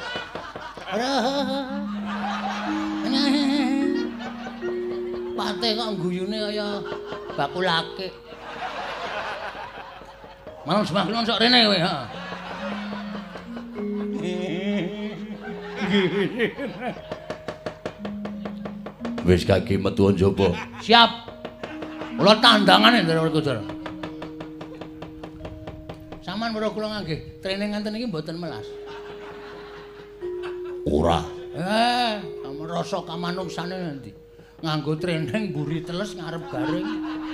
Speaker 2: Pate kok guyune kaya bakul akik. Mau semaklon sok rene kowe, ha.
Speaker 1: Wis kaki metu njaba.
Speaker 2: Siap. Kula tandangane Ndara Werkudara. Saman weruh kula nggih, training ngenten iki mboten melas.
Speaker 1: Ora.
Speaker 2: Eh, rasa kamanungsane nanti. Nganggo training mburi teles ngarep garing.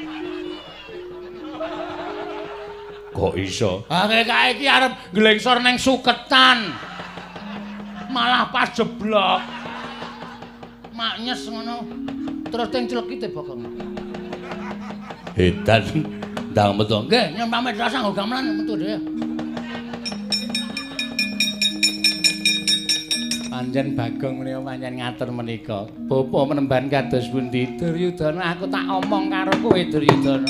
Speaker 1: Kok iso?
Speaker 2: Ha kae iki arep nglengsor ning suketan. Malah pas jeblok. Maknyes ngono. Terus teng clekite Bagong.
Speaker 1: Edan ndang metu.
Speaker 2: Nggih, nyun pamit rasa nggo gamelan metu dhewe. Panjen Bagong menika pancen ngatur menika. Bapa menemban kados pundi? Duryudana aku tak omong karo kowe Duryudana.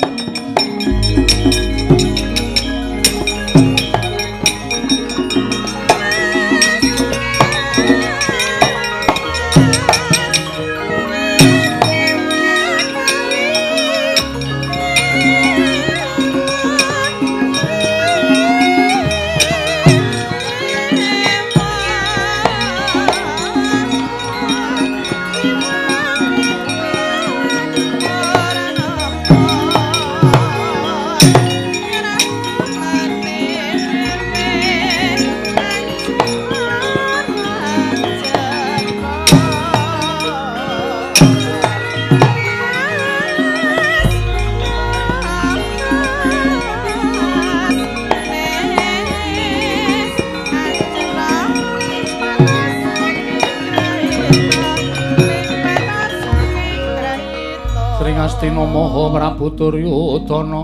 Speaker 2: Astina Maha Prabu Duryudana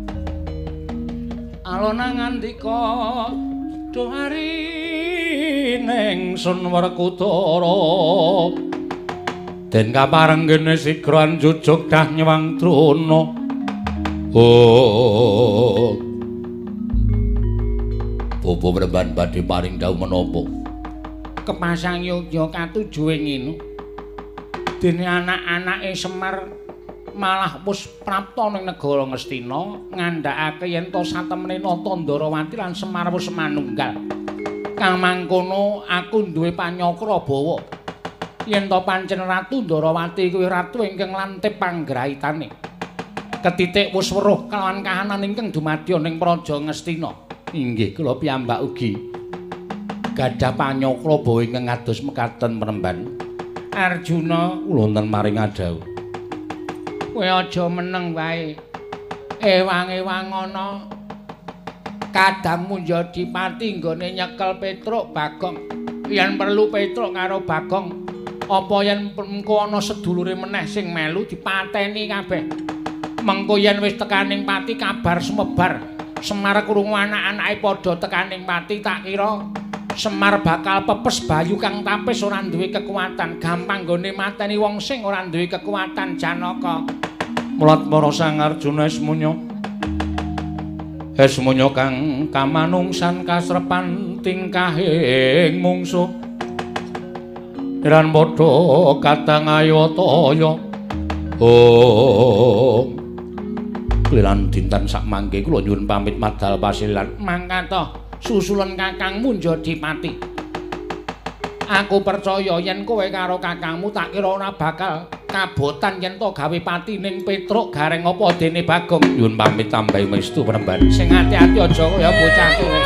Speaker 2: alona ngandika dohari ning Sun Werkudara den kaparenggene sigra anjujuk dah nyewang truna.
Speaker 1: Oh. Bapa Mremban badhe paring dawuh menapa?
Speaker 2: Kepasang yoga katujuhe nginu dene anak-anake Semar malah wis prapta ning negara Ngastina ngandhakake yen to satemene Nata Ndarawati lan Semar wis manunggal. Kang mangkono aku duwe panyakra bawa yen to pancen Ratu Ndarawati kuwi ratu ingkang lantip panggrahitane. Ketitik wis weruh kelawan kahanan ingkang dumadya ning praja Ngastina. Inggih kula piyambak ugi gadah panyakra bawa ingkang kados mekaten Mremban. Arjuna
Speaker 1: kula wonten maring adhawuh.
Speaker 2: Kowe aja meneng wae. Ewang-ewang ana kadang Munjadipati nggone nyekel Petruk Bagong. Yen perlu Petruk karo Bagong, apa yen mengko ana sedulure meneh sing melu dipateni kabeh. Mengko yen wis tekaning pati kabar sumebar, Semar krungu anak-anake padha tekaning pati, tak kira Semar bakal pepes Bayu kang tapis ora duwe kekuatan, gampang nggone mateni wong sing ora duwe kekuatan. Janaka mulat para sang Arjuna Esmunya Esmunya kang kamanungsan kasrepan tingkahing mungsuh Iran padha kadang ayataya oh kliran dinten sak mangke kula nyuwun pamit madal pasilan mangkata susulen kakangmu Jodipati aku percaya yen kowe karo kakangmu tak kira ora bakal kabotan yen to gawe pati ning Petruk gareng apa dene Bagong nyuwun pamit tambahi mestu penemban sing ati-ati aja kaya bocah cilik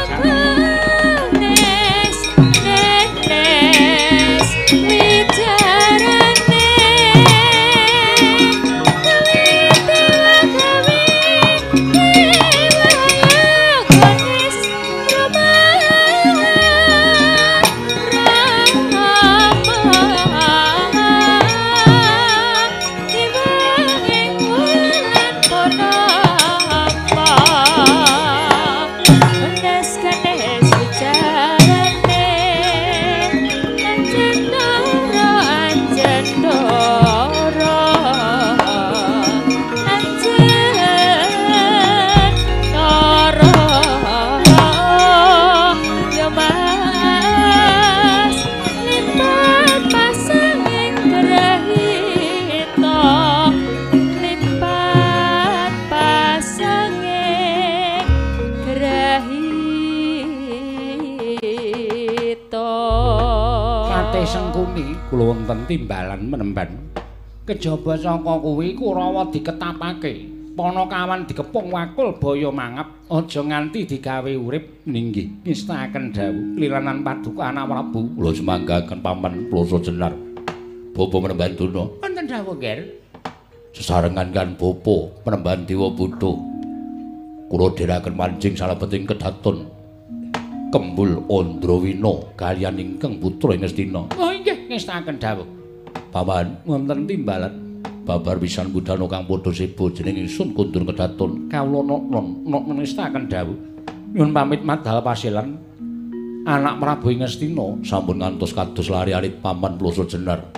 Speaker 2: kula wonten timbalan menemban kejaba saka kuwi Kurawa diketapake Panakawan dikepung wakul baya mangap aja nganti digawe urip ninggih ngestaken dawuh kliranan paduka anak Prabu kula semanggaken paman Plasa Jenar Bapa menemban Duna wonten dawuh Ger sesarengan kan Bapa menemban Dewa Buddha kula dherekaken manjing salebeting kedaton Kembul Andrawina kaliyan ingkang putra Ngastina. Oh inggih ngestaken dawuh. Paman wonten timbalan babar pisan budana kang padha seba jeneng ingsun kundur kedaton kawula nok ngestaken dawuh. Nyuwun pamit madhal pasilan anak Prabu Ngastina sampun ngantos kados lari-arit paman Plasa Jenar.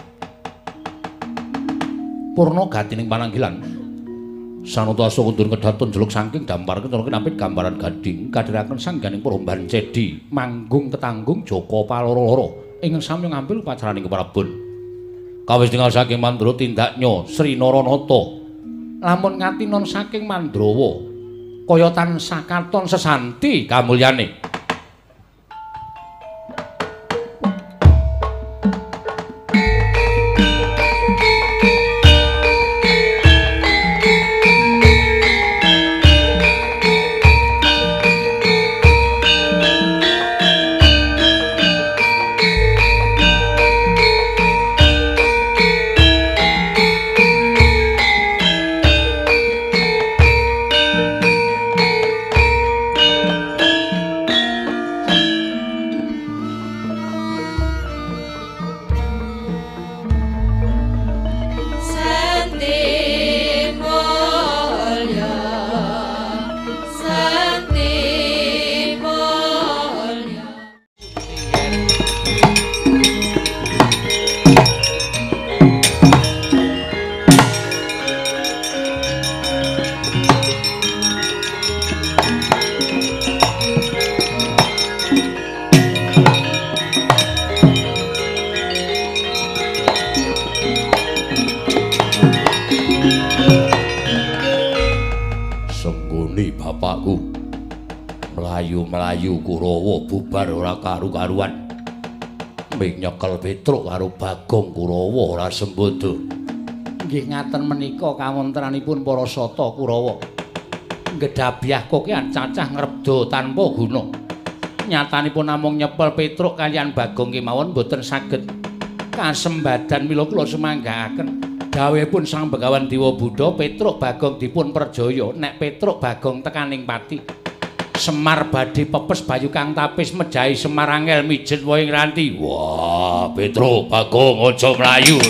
Speaker 2: Purna gatining pananggilan sanutasa kundur kedaton jeluk saking dampar kencana kinapit gambaran gading kadhiraken sangganing perombahan cedi manggung ketanggung Jaka paloro-loro ingkang sami ngambil pacaraning keprabon kawis tinggal saking Mandra tindaknya Sri Naranata lamun ngatinon saking Mandrawa kaya tansah katon sesanti kamulyane Melayu Kurawa bubar ora karu-karuan ming nyekel Petruk karo Bagong Kurawa ora sembodo nggih ngaten menika kawontenanipun para sata Kurawa nggedabyah kokean cacah ngrebda tanpa guna nyatanipun namung nyepel Petruk kaliyan Bagong kemawon boten saged kasembadan mila kula semanggaaken dawuhipun Sang Begawan Dewa Buddha Petruk Bagong dipun perjaya nek Petruk Bagong tekaning pati Semar badhe pepes bayu kang tapis mejahi Semar angel mijet wae ngranti. Wah, Petruk Bagong aja mlayu.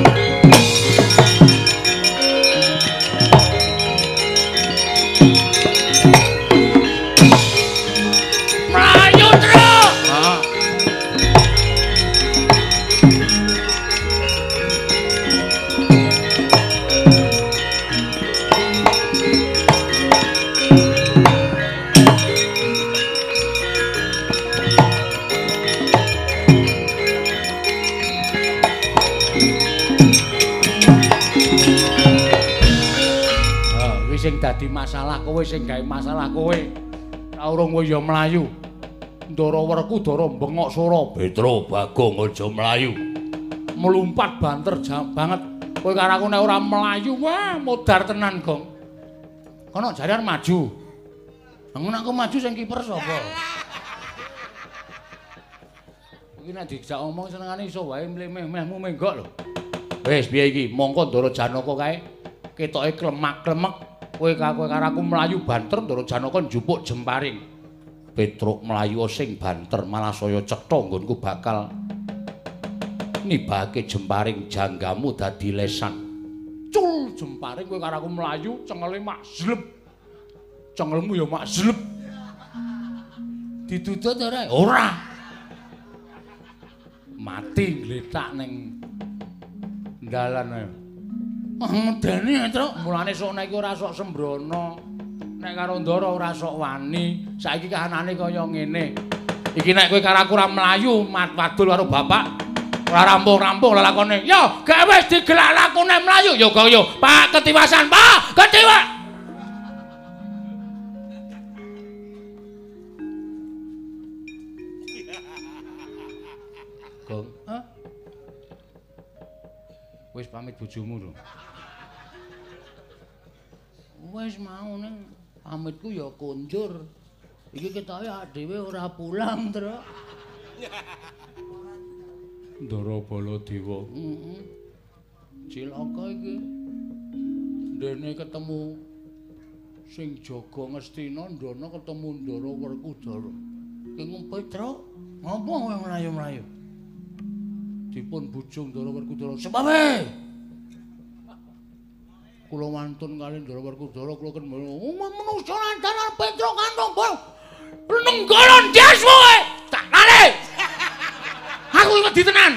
Speaker 2: What? sing dadi masalah kowe sing gawe masalah kowe. Ora urung kowe ya mlayu. Ndara Werkudara bengok sora.
Speaker 1: Petro Bagong aja mlayu.
Speaker 2: Melumpat banter jam banget. Kowe karo aku nek ora mlayu wah modar tenan, Gong. Kono jaran maju. Ngono aku maju sing kiper sapa? Iki nek dijak omong senengane iso wae mlemeh-mehmu menggok lho. Wis piye iki? Mongko Ndara Janaka kae ketoke klemak-klemek. Kowe kowe karo aku mlayu banter Ndara Janaka njupuk jemparing. Petruk mlayu sing banter malah saya cetha nggonku bakal nibake jemparing janggamu dadi lesan. Cul jemparing kowe karo aku mlayu cengele mak zlep. Cengelmu ya mak zlep. Ditutut ora? Ora. Mati ngletak ning dalan ae. Ah medeni Truk, mulane sok nek ora sok sembrono. Nek karo Ndara ora sok wani. Saiki kahanane kaya ngene. Iki nek kowe karo aku ora mlayu mat wadul karo bapak. Ora rampung-rampung lelakone. Yo, gak wis digelak lakune mlayu. Yo kaya Pak Ketiwasan, Pak Ketiwa. Gong, hah? Wis pamit bojomu lho. Wis mau ning pamitku ya konjur. Iki ketoke awake dhewe ora pulang, Truk. Ndara Baladewa. Heeh. Cilaka iki. Dene ketemu sing jaga Ngastina, Ndana ketemu Ndara Werkudara. Ki ngumpet, Truk. Ngopo kowe mlayu-mlayu? Dipun bujung Ndara Werkudara. Sebabe. Kula wantun kali Ndara Werkudara kula ken menungso lantaran Petruk kantong bol. Nenggolon jas kowe. Tak lare. Aku wedi tenan.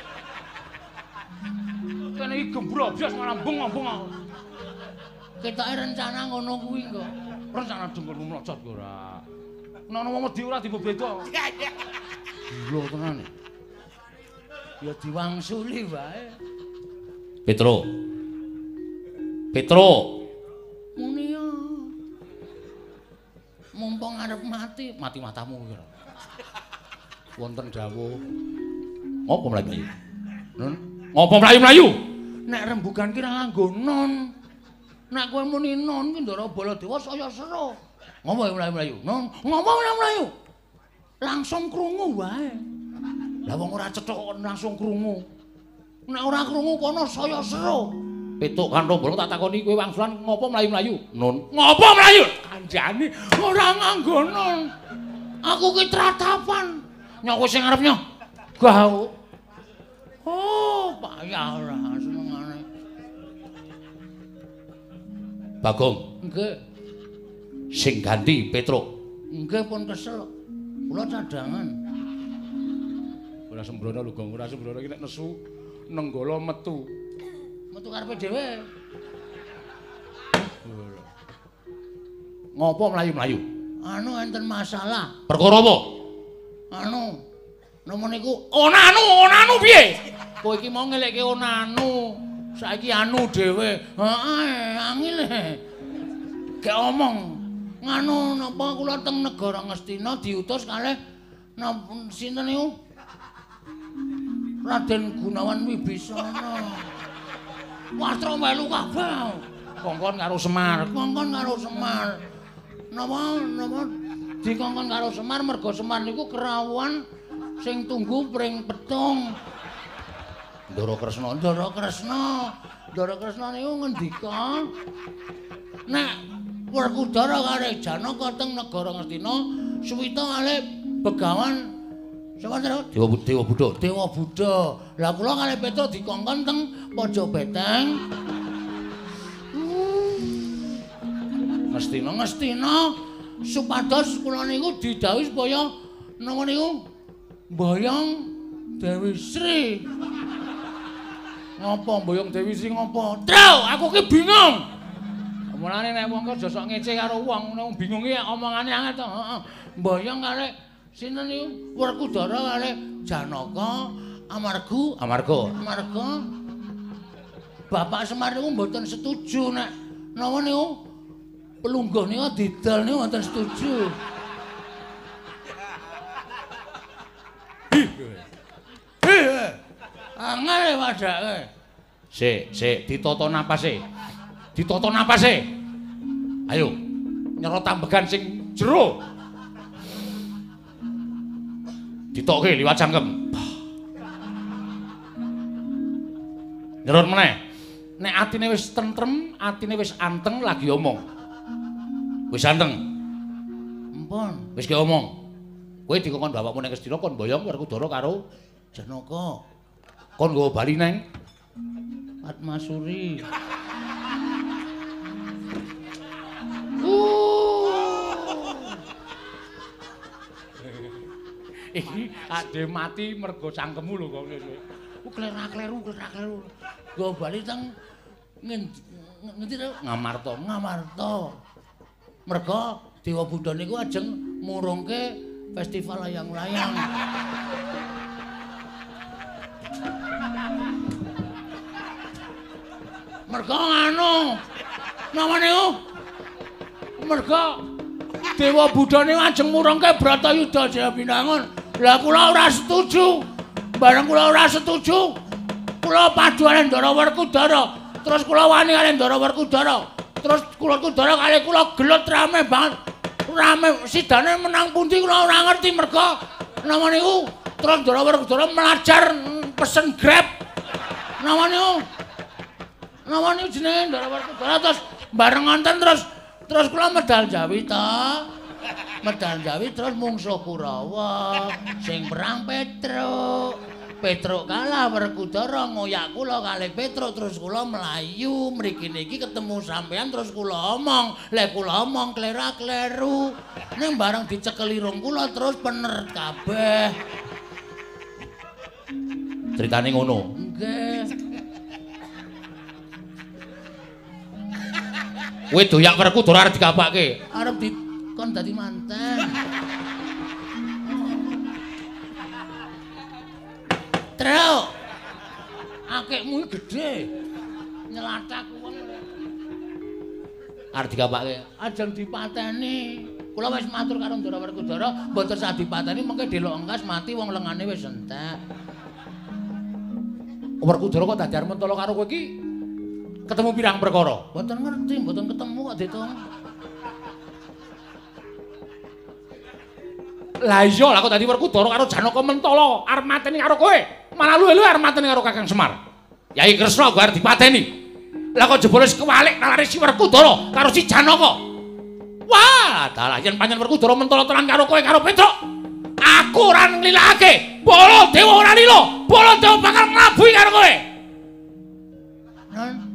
Speaker 2: Kene iki gembrobos malah bengong-bengong aku. Ketoke rencana ngono kuwi kok. Rencana dengkulmu mlocot ora. Nek ana wong wedi ora dibeda. Lho tenan. Ya diwangsuli wae.
Speaker 1: Petro. Petro.
Speaker 2: Muni ya. Mumpung arep mati, mati matamu kira. Wonten dawuh.
Speaker 1: Ngopo mlayu?
Speaker 2: Nun,
Speaker 1: Ngopo mlayu-mlayu?
Speaker 2: nek rembugan ki ra nganggo non. Nek kowe muni non ki Ndara Baladewa saya sero. Ngopo mlayu-mlayu? Non, ngopo mlayu-mlayu? Langsung krungu wae. Lah wong ora cethuk kok langsung krungu. Nek ora krungu kono saya sero.
Speaker 1: Petuk kantong bolong tak takoni kowe wangsulan ngopo mlayu-mlayu? Nun.
Speaker 2: Ngopo mlayu? Kanjane ora nganggo non. Aku ki tratapan. Nyok kowe sing ngarepnya. Gau. Oh, payah ora senengane.
Speaker 1: Bagong.
Speaker 2: Nggih.
Speaker 1: Sing ganti Petruk.
Speaker 2: Nggih pun kesel. Kula cadangan.
Speaker 3: Ora sembrono lho, Gong. Ora sembrono iki nek nesu nenggala metu.
Speaker 2: Metu karepe dhewe.
Speaker 1: Ngopo mlayu-mlayu?
Speaker 2: Anu enten masalah.
Speaker 1: Perkara apa?
Speaker 2: Anu nama niku onanu, onanu piye? Kowe iki mau ngelekke onanu. Saiki anu dhewe. Heeh, angel e. Gek omong. Nganu napa kula teng negara Ngastina diutus kalih napa sinten niku? Raden Gunawan Wibisana. Wastra melu kabeh. Kongkon karo Semar, kongkon karo Semar. Napa napa dikongkon karo Semar merga Semar niku kerawuhan sing tunggu pring petung.
Speaker 1: Ndara Kresna.
Speaker 2: Ndara Kresna. Ndara Kresna niku ngendika nek Werkudara kare Janaka teng negara Ngastina suwita kalih begawan sapa Truk?
Speaker 1: Dewa Dewa Buddha.
Speaker 2: Dewa Buddha. Lah kula kalih Petruk dikongkon teng pojok beteng. Ngastina Ngastina supados kula niku didhawuhi supaya napa niku mboyong Dewi Sri. Ngapa mboyong Dewi Sri ngapa? Truk, aku ki bingung. Mulane nek wong aja sok ngece karo wong, nek bingung iki omongane anget to. Heeh. Mboyong kalih sinten niku Werkudara kalih Janaka amarga
Speaker 1: Amarga.
Speaker 2: amarga Bapak Semar niku mboten setuju nek napa niku Pelungguh nika didol niku wonten setuju. Heh. Angel padake. Sik, sik, ditata napase. Ditata napase. Ayo. Nyerot tambegan sing jero. Ditokke liwat cangkem. Nyerot meneh. Nek atine wis tentrem, atine wis anteng lagi omong. Wis anteng. Ampun, wis ge omong. Kowe dikongkon bapakmu ning Kestina kon boyong Werkudara karo Janaka. Kon nggawa bali neng Atmasuri. Iki ade mati mergo cangkemmu lho kok ngene. Ku klerak-kleru, klerak-kleru. Nggawa bali teng ngendi to? Ngamarta, Ngamarta. Mergo Dewa Buddha niku ajeng murungke festival layang-layang. Mergo anu. Napa niku? Mergo Dewa Buddha niku ajeng murungke Bratayuda Jaya Binangun. Lah kula ora setuju. Bareng kula ora setuju. Kula paduane Ndara Werkudara. Terus kula wani kali Ndara Werkudara. Terus kula Werkudara kali kula gelut rame banget. Rame sidane menang pundi kula ora ngerti mergo napa niku. Terus Ndara Werkudara melajar pesen Grab. Napa niku? Napa niku jenenge Ndara Werkudara terus bareng ngonten terus terus kula medal Jawi to. Medal Jawi terus mungsuh Kurawa sing perang Petruk. Petruk kalah Werkudara ngoyak kula kalih Petruk terus kula melayu mriki niki ketemu sampean terus kula omong lek kula omong klerak-kleru ning bareng dicekeli rong kula terus pener kabeh. Ceritane ngono. Nggih. Kowe doyak Werkudara arep dikapake. Arep di kon dadi manten. Truk. Akekmu gedhe. Nyelathak wong. Arep dikapake, ajeng dipateni. Kula wis matur karo Ndara Werkudara, mboten sah dipateni mengke delok engkas mati wong lengane wis entek. Werkudara kok dadi arep mentolo karo kowe iki? Ketemu pirang perkara? Mboten ngerti, mboten ketemu kok ditung. Lah iya, lah kok dadi Werkudara karo Janaka mentolo arep mateni karo kowe. Malah luwe-luwe arep mateni karo Kakang Semar. Yai Kresna kok arep dipateni. Lah kok jebule kewalik nalare si Werkudara karo si Janaka. Wah, dalah yen pancen Werkudara mentolo tenan karo kowe karo Petruk. Aku ora nglilakake. Baladewa ora lila. Baladewa bakal nglabuhi karo kowe. Nan.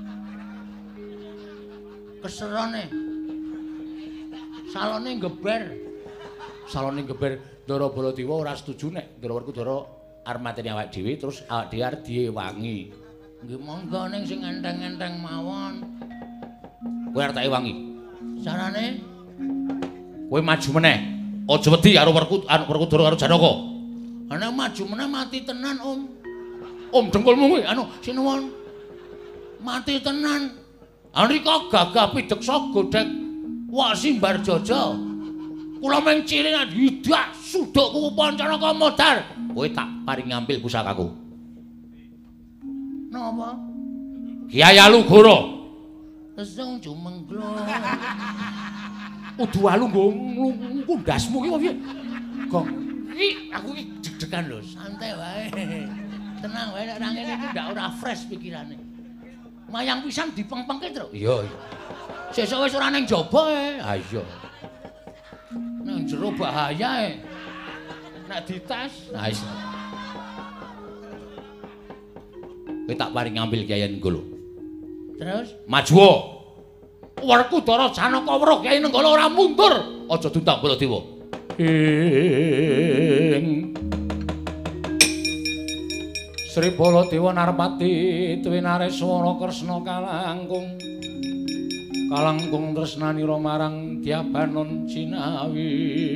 Speaker 2: Keserane. Salone geber. Salone geber Ndara Baladewa ora setuju nek Ndara Werkudara arep mateni awake dhewe terus awake dhewe arep diwangi. Nggih monggo ning sing enteng-enteng mawon. Kowe arep tak ewangi. Carane kowe maju meneh. Aja wedi karo Werkudara karo Janaka. Ana maju meneh mati tenan, Om. Om dengkulmu kuwi anu sinuwun. Mati tenan. Anrika gagah pideksa godhek wak simbar jaja. Kula mung ciringan hidak sudukku Pancanaka modar. Kowe tak paring ngambil pusakaku. Napa? Kyai Alugara. Lesung jumengglo. Udu alu nggo ngundasmu ki piye? Gong. Iki aku iki deg-degan lho, santai wae. Tenang wae nek nang ngene iki ndak ora fresh pikirane. Mayang pisan dipengpengke, Tru. Iya, iya. Sesuk wis ora ning jaba e. Ha iya. Nang jero bahaya e. Nek dites, ha wis. Kowe tak paring ngambil Kyai Nenggala. Terus maju. Werkudara Janaka weruh Kyai Nenggala ora mundur. Aja dundang Baladewa. Ing Sri Baladewa Narpati Twinareswara Kresna kalangkung. Kalangkung tresnanira marang Dyabanon Cinawi.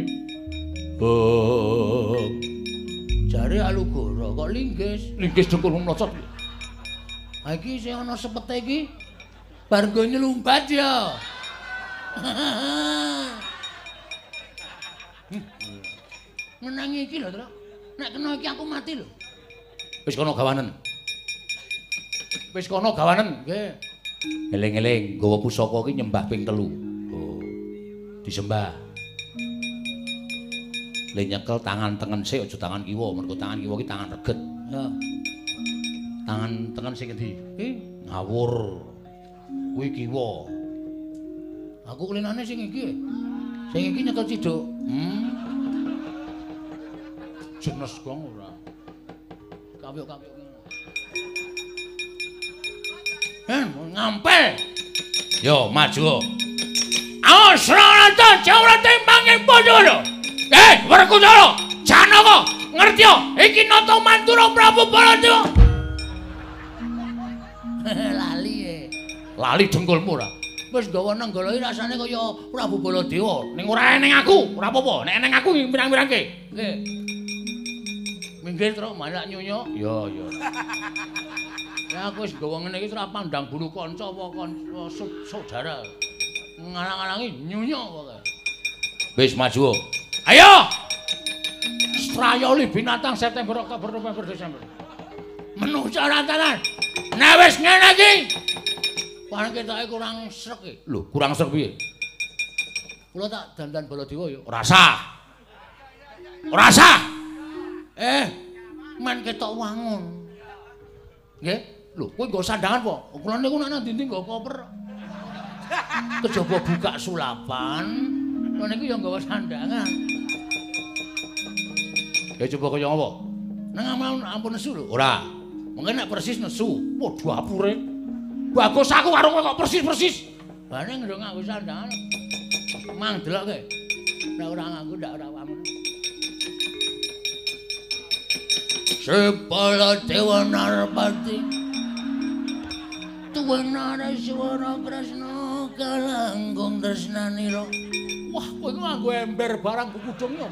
Speaker 2: Oh. Jare Alugara kok linggis. Linggis dengkul mlocot. Ha iki sing ana sepete iki bar nggo nyelumbat ya. Menang iki lho, Tru. Nek kena iki aku mati lho.
Speaker 1: Wis kono gawanen.
Speaker 3: Wis kono gawanen, nggih.
Speaker 1: Eling-eling, nggawa pusaka iki nyembah ping telu. Oh. Disembah. Le nyekel tangan tengen sik aja tangan kiwa, mergo tangan kiwa iki tangan reget.
Speaker 2: Ya.
Speaker 1: Tangan tengen sing endi?
Speaker 2: Iki
Speaker 1: Ngawur. Kuwi kiwa.
Speaker 2: aku kelinane sing iki. Sing iki nyekel ciduk. Hmm.
Speaker 3: Jenes gong ora.
Speaker 2: Kawyuk-kawyuk. Eh, ngampel.
Speaker 1: Yo, maju.
Speaker 2: Awas Ranata jawra timbanging padha. Eh, Werkudara, Janaka, ngerti yo, iki nata mantura Prabu Baladewa. Lali e.
Speaker 1: Lali dengkulmu ora.
Speaker 2: Wis gawa nenggala iki rasane kaya Prabu Baladewa. Ning ora eneng aku, ora apa-apa. Nek eneng aku pirang-pirangke. Nggih. Minggir terus malah nyunyuk.
Speaker 1: Iya, iya.
Speaker 2: Ya aku wis gawa ngene iki ora pandang bulu kanca apa kanca saudara. Ngalang-alangi nyunyuk pokoke.
Speaker 1: Wis maju.
Speaker 2: Ayo! Strayoli binatang September, Oktober, November, Desember. Menungsa rantangan. Nek wis ngene iki, paling ketoke kurang srek iki.
Speaker 1: Lho, kurang srek piye?
Speaker 2: Kula tak dandan Baladewa ya.
Speaker 1: Ora sah.
Speaker 2: Ora sah. Eh, men ketok wangun. Nggih? Lho, kowe nggo sandangan po? Kula niku nek nang dinding nggo koper. Kejaba buka sulapan, kula niku ya nggawa sandangan.
Speaker 1: Ya coba kaya apa?
Speaker 2: Nang ampun ampun nesu lho.
Speaker 1: Ora.
Speaker 2: Mengko nek persis nesu.
Speaker 3: Waduh apure. Bagus aku karo kowe kok persis-persis.
Speaker 2: Bane nggo nganggo sandangan. Mang delok kowe. Nek ora nganggo ndak ora wangun. Sepala dewa Narpati Tuwen Nareswara Kresna kalangkung tresnanira.
Speaker 3: Wah, kowe iku nganggo ember barang kukudung yo.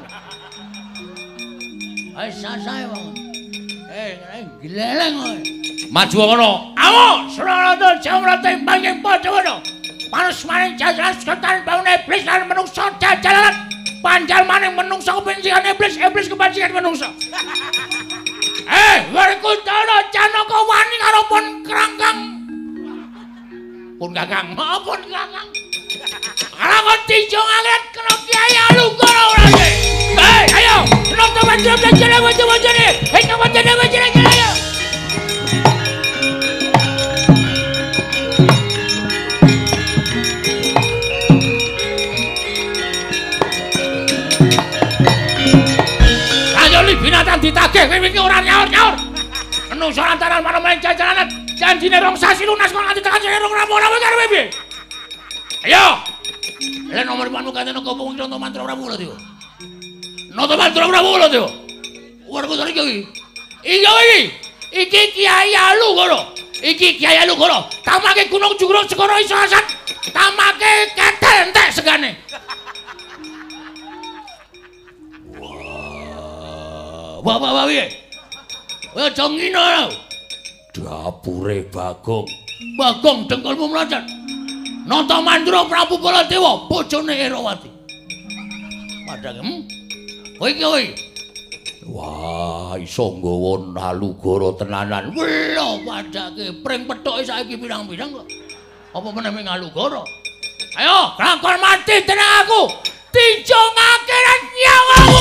Speaker 2: Ayo sasae wong. Eh, ngene gleleng kowe.
Speaker 1: Maju ngono.
Speaker 2: Awo, Sralata Jamra timbanging padha ngono. Panes maning jajalan setan bangun iblis lan menungsa jajalan. Panjal maning menungsa kepencingan iblis, iblis kepencingan menungsa. Eh, Werkudara Janaka wani karo pun krangkang. Pun Kakang, maupun Kakang. Kalau tinjau ngeliat kena Kiai Alugoro orangnya. Eh, ayo, nonton wajah belajar wajah wajah nih. Eh, nonton wajah wajah lagi ayo. Ayo li binatang ditagih, kowe iki ora nyaur-nyaur. Menungso lantaran malam-malam jajalanan. Janjine rong sasi lunas kok nganti tekan sing rong rampung-rampung karo piye? Ayo. Lah nomor panu katene kok wong nonton mantra Prabu lho, Tio. Nonton mantra Prabu lho, Tio. Werkudara iki. Iya iki. Iki Kiai Alugoro. Iki Kiai Alugoro. Tamake Gunung Juruk Segara iso asat. Tamake ketel entek segane. Wah, wah, wah, piye? Kowe aja ngino lho.
Speaker 1: Dapure Bagong.
Speaker 2: Bagong dengkulmu mlacet. Nata mantra Prabu Baladewa bojone Erawati. Padahal hmm? Kowe iki kowe.
Speaker 1: Wah, iso nggawa Alugoro tenanan.
Speaker 2: Lho, padake pring pethoke saiki pirang-pirang kok. Apa meneh ming Alugoro? Ayo, kelakon mati tenang aku. Tinjongake lan nyawamu.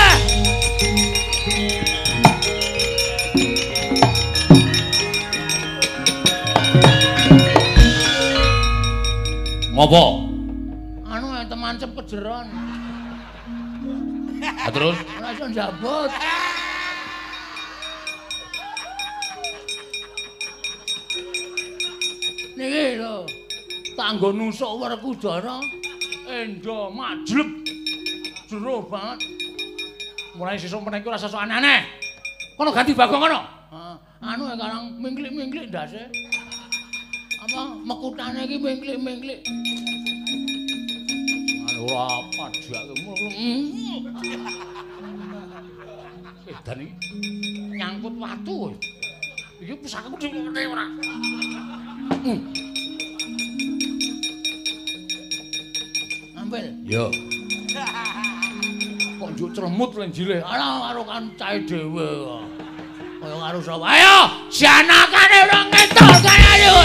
Speaker 1: Ngopo?
Speaker 2: Anu ente mancep kejeron.
Speaker 1: Ah, terus
Speaker 2: Ora iso njabut. Niki lho. Tanggo nusuk Werkudara. Endo majleb. Jero banget.
Speaker 3: Mulai sesuk meneh iki ora sesuk aneh-aneh. Kono ganti Bagong kono.
Speaker 2: Heeh. Anu karang mingklik-mingklik ndase. Apa mekutane iki mingklik-mingklik.
Speaker 3: Anu ora padhake ngono. Edan iki nyangkut watu kowe. Iki pusakaku dhewe ora. ora. Hmm.
Speaker 2: tampil.
Speaker 1: Yo.
Speaker 3: Kok njuk clemut lenjile.
Speaker 2: Ana karo kancae dhewe kok. Kaya karo sapa? Ayo, janakane ora ngetok kaya ayo.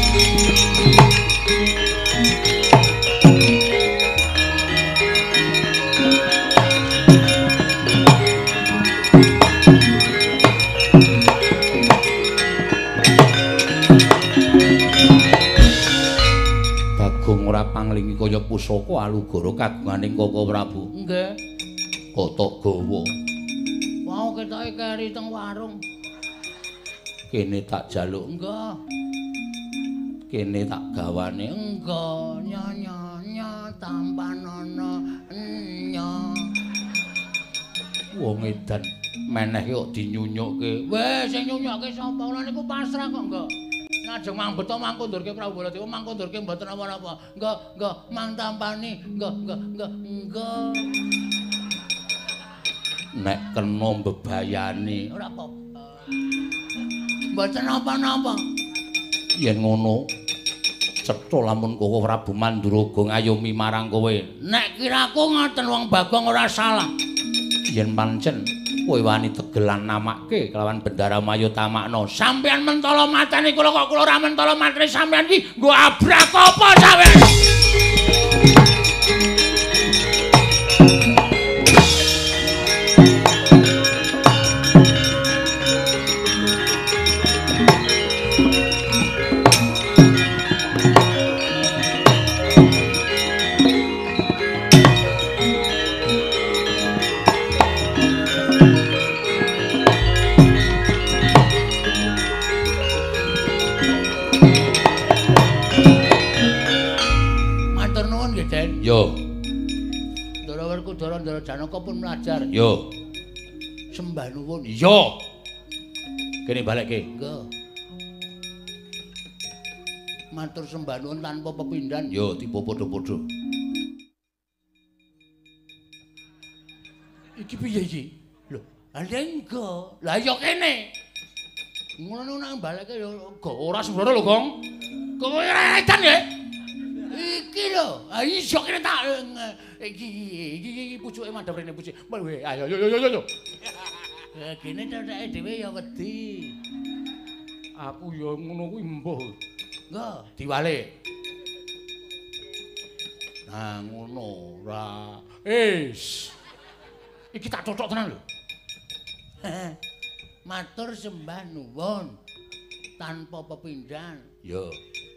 Speaker 1: Ora panglingi kaya pusaka alugara kagunganing Koko Prabu.
Speaker 2: Nggih.
Speaker 1: Kotok gawa.
Speaker 2: Wau ketoke keri teng warung.
Speaker 1: Kene tak jaluk.
Speaker 2: Enggak.
Speaker 1: Kene tak gawane.
Speaker 2: Enggak, nyanyi tampanono nya.
Speaker 1: Wong edan meneh kok dinyunyukke.
Speaker 2: Weh, sing nyunyukke sapa? Ora niku pasrah kok, enggak. Najeng mang beto mangkundurke Prabu Baladewa mangkundurke mboten apa-apa. Enggak, enggak mang tampani, enggak, enggak, enggak, enggak.
Speaker 1: Nek kena bebayani
Speaker 2: ora apa-apa. Mboten apa-apa.
Speaker 1: Yen ngono cetha lamun Koko Prabu Manduraga ngayomi marang kowe.
Speaker 2: Nek kiraku ngoten wong Bagong ora salah.
Speaker 1: Yen pancen kowe wani tegelan namake kelawan Bendara Mayu tamakno.
Speaker 2: Sampeyan mentala mateni kula kok kula ora mentala mateni sampeyan iki nggo abrak apa sampeyan?
Speaker 1: Yo.
Speaker 2: Ndara Werkudara Ndara Janaka pun melajar.
Speaker 1: Yo.
Speaker 2: Sembah nuwun.
Speaker 1: Yo. Kene balekke.
Speaker 2: Nggih. Matur sembah nuwun tanpa pepindhan.
Speaker 1: Yo, tipe padha-padha.
Speaker 2: Iki piye iki? Lho, ala engko. Lah ya kene. Ngono nang balekke ya
Speaker 3: ora sembrono lho, Gong.
Speaker 2: Kowe ora edan ya? Iki lho, ah iso kene tak iki iki iki pucuke mandhap rene pucuk. Ayo yo yo yo yo. Ya kene cetheke dhewe ya wedi.
Speaker 3: Aku ya ngono kuwi mbuh.
Speaker 2: Nggih, diwalik. Nah, ngono ora.
Speaker 3: Wis. Iki tak cocok tenan lho.
Speaker 2: Matur sembah nuwun tanpa pepindhan.
Speaker 1: Yo.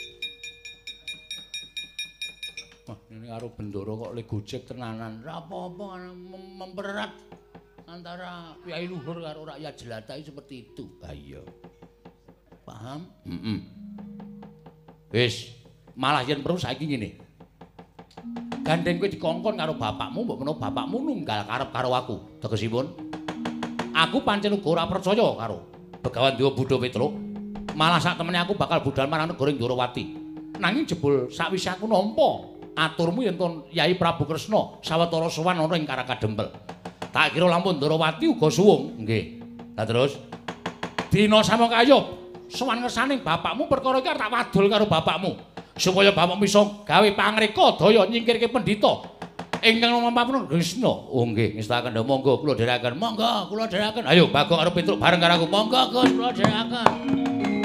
Speaker 3: Wah, ini karo Bendara kok le gojek tenanan.
Speaker 2: Ora apa-apa mempererat antara Kyai Luhur karo rakyat jelata seperti itu.
Speaker 1: Ah iya.
Speaker 2: Paham?
Speaker 1: Heeh. Wis, malah yen perlu saiki ngene. Gandeng kowe dikongkon karo bapakmu, mbok menawa bapakmu nunggal karep karo aku. Tegesipun, aku pancen uga ora percaya karo Begawan Dewa Budha Petruk. Malah sak temene aku bakal budal marang negara Ndorowati. Nanging jebul sakwise aku nampa aturmu yen kon Yai Prabu Kresna sawetara sowan ana ing Karakadempel. Tak kira lampun Ndorowati uga suwung. Nggih. Lah terus dina Samangkayup sowan ngersane bapakmu perkara iki tak wadul karo bapakmu supaya bapakmu iso gawe pangreka daya nyingkirke pendhita ingkang mampapun Kresna. Oh nggih, ngestakaken monggo kula dherekaken.
Speaker 2: Monggo kula dherekaken.
Speaker 1: Ayo Bagong karo Petruk bareng karo aku.
Speaker 2: Monggo Gus kula dherekaken.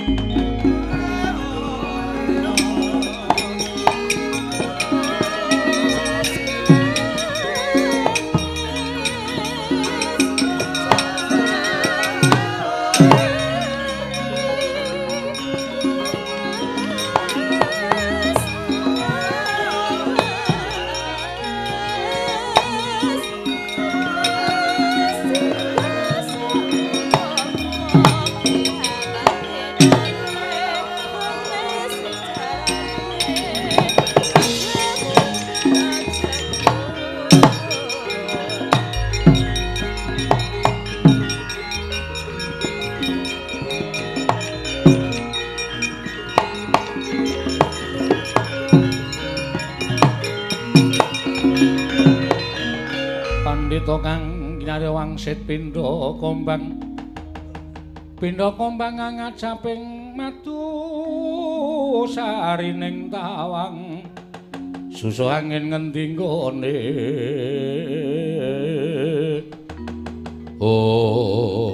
Speaker 3: Kang kinarya wangsit pindha kombang pindha kombang ngajaping matu sarining tawang
Speaker 2: Susu angin ngendi nggone. Oh.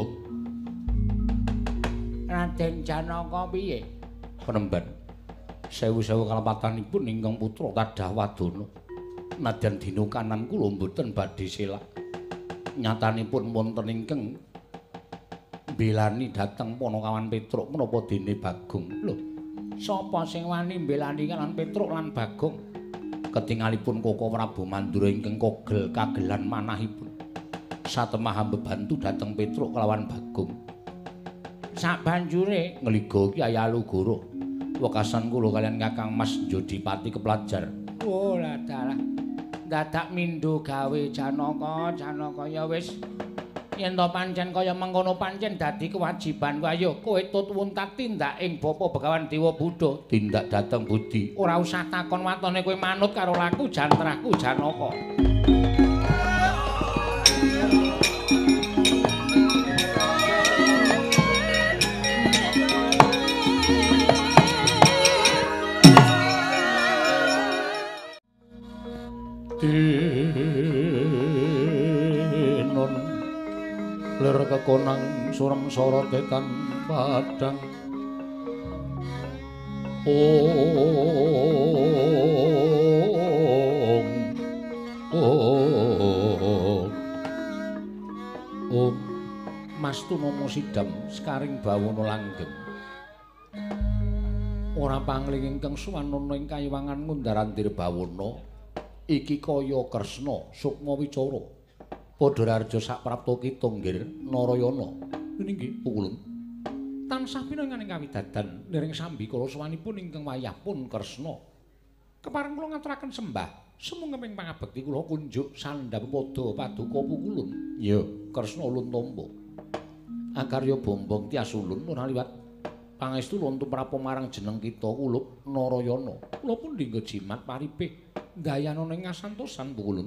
Speaker 2: Raden Janaka piye? Penemban. Sewu-sewu kalepatanipun ingkang putra Tadah Wadana. Nadyan dina kanan kula mboten badhe selak. Nyatanipun wonten ingkang mbelani dhateng Panakawan Petruk menapa dene Bagong. Lho, sapa sing wani mbelani kalan Petruk lan Bagong? Ketingalipun Koko Prabu Mandura ingkang kogel kagelan manahipun. Satemah bebantu dhateng Petruk kelawan Bagong. Sabanjure ngliga Kyai Alugoro. Wekasan kula kalian Kakang Mas Jodipati kepelajar. Oh lah dalah. Dadak mindho gawe Janaka, Janaka ya wis. Yen to pancen kaya mengkono pancen dadi kewajiban ku ayo kowe tutwun tak tindak ing Bapa Begawan Dewa Buddha. Tindak dhateng budi. Ora usah takon watone kowe manut karo laku jantrahku Janaka. Dinon ler kekonang surem sorotetan padang om om om Mastu Nomo Sidam sekaring bawana langgeng ora pangling ingkang suwanana ing kayiwangan ngundarandir bawana iki kaya Kresna Sukma Wicara padha raja saprapta kita nggir Narayana nggih pukulun tansah pinanganing kawidadan ndereng sambi kala sawanipun ingkang wayahipun Kresna kepareng kula ngaturaken sembah sumenging pangabekti kula kunjuk sandhap padha paduka pukulun ya Kresna ulun tampa akarya bombong tias ulun ora liwat pangestu luntu prapo marang jeneng kita kulup Narayana kula pun dinggo jimat paripih dayana ning ngasantosan pukulun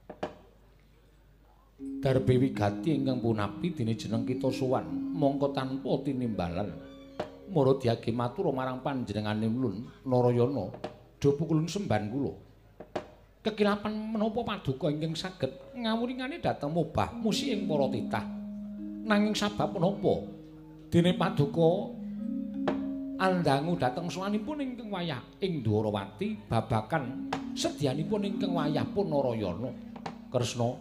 Speaker 2: darbe wigati ingkang punapi dene jeneng kita sowan mongko tanpa tinimbalan murudyake matur marang panjenengane ulun Narayana do pukulun semban kula kekilapan menapa paduka ingkang saged ngawuringane dhateng mobah musi ing para titah nanging sabab menapa dene paduka andangu dhateng sawanipun ingkang wayah ing Dwarawati babakan sedyanipun ingkang wayahipun Narayana Kresna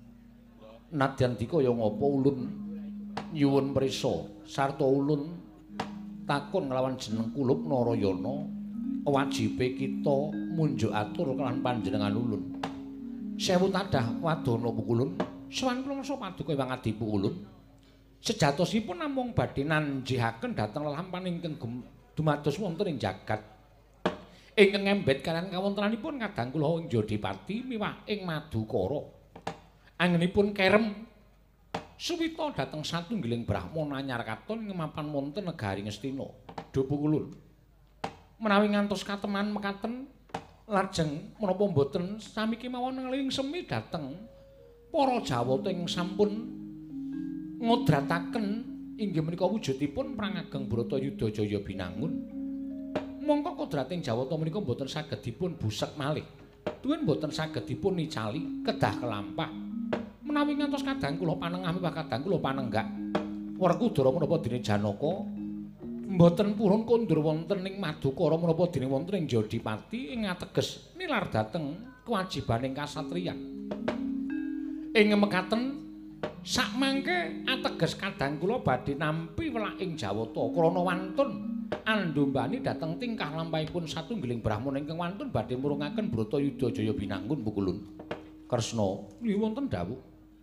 Speaker 2: nadyan dikaya ngapa ulun nyuwun prisa sarta ulun takon nglawan jeneng kulup Narayana wajibe kita munjuk atur kelawan panjenengan ulun sewu tadah wadana pukulun sawan kula mangsa paduka Hyang Adi pukulun sejatosipun namung badhe nanjihaken dhateng lelampahan ingkang dumados wonten ing jagat ingkang ngembet kaliyan kawontenanipun kadang kula ing Jodipati miwah ing Madukara angenipun kerem suwita dhateng satunggiling brahmana anyar katon ngemapan wonten negari Ngastina do pukulun menawi ngantos kateman mekaten lajeng menapa mboten sami kemawon ngeling semi dhateng para Jawata ing sampun ngodrataken inggih menika wujudipun Perang Ageng Bratayuda Jaya Binangun. Mongko kodrating Jawata menika boten saged dipun busek malih. Duwen boten saged dipun nicali kedah kelampah. Menawi ngantos kadang kula panengah miwah kadang kula panenggak. Werkudara menapa dene Janaka mboten purun kondur wonten ing Madukara menapa dene wonten ing Jodipati ing ateges nilar dhateng kewajibaning kasatriyan. Ing mekaten sakmangke ateges kadang kula badhe nampi welak ing Jawata krana wantun andombani dhateng tingkah lampahipun satunggiling brahmana ingkang wantun badhe murungaken Bratayuda Jaya Binangun pukulun. Kresna, nggih wonten dawuh.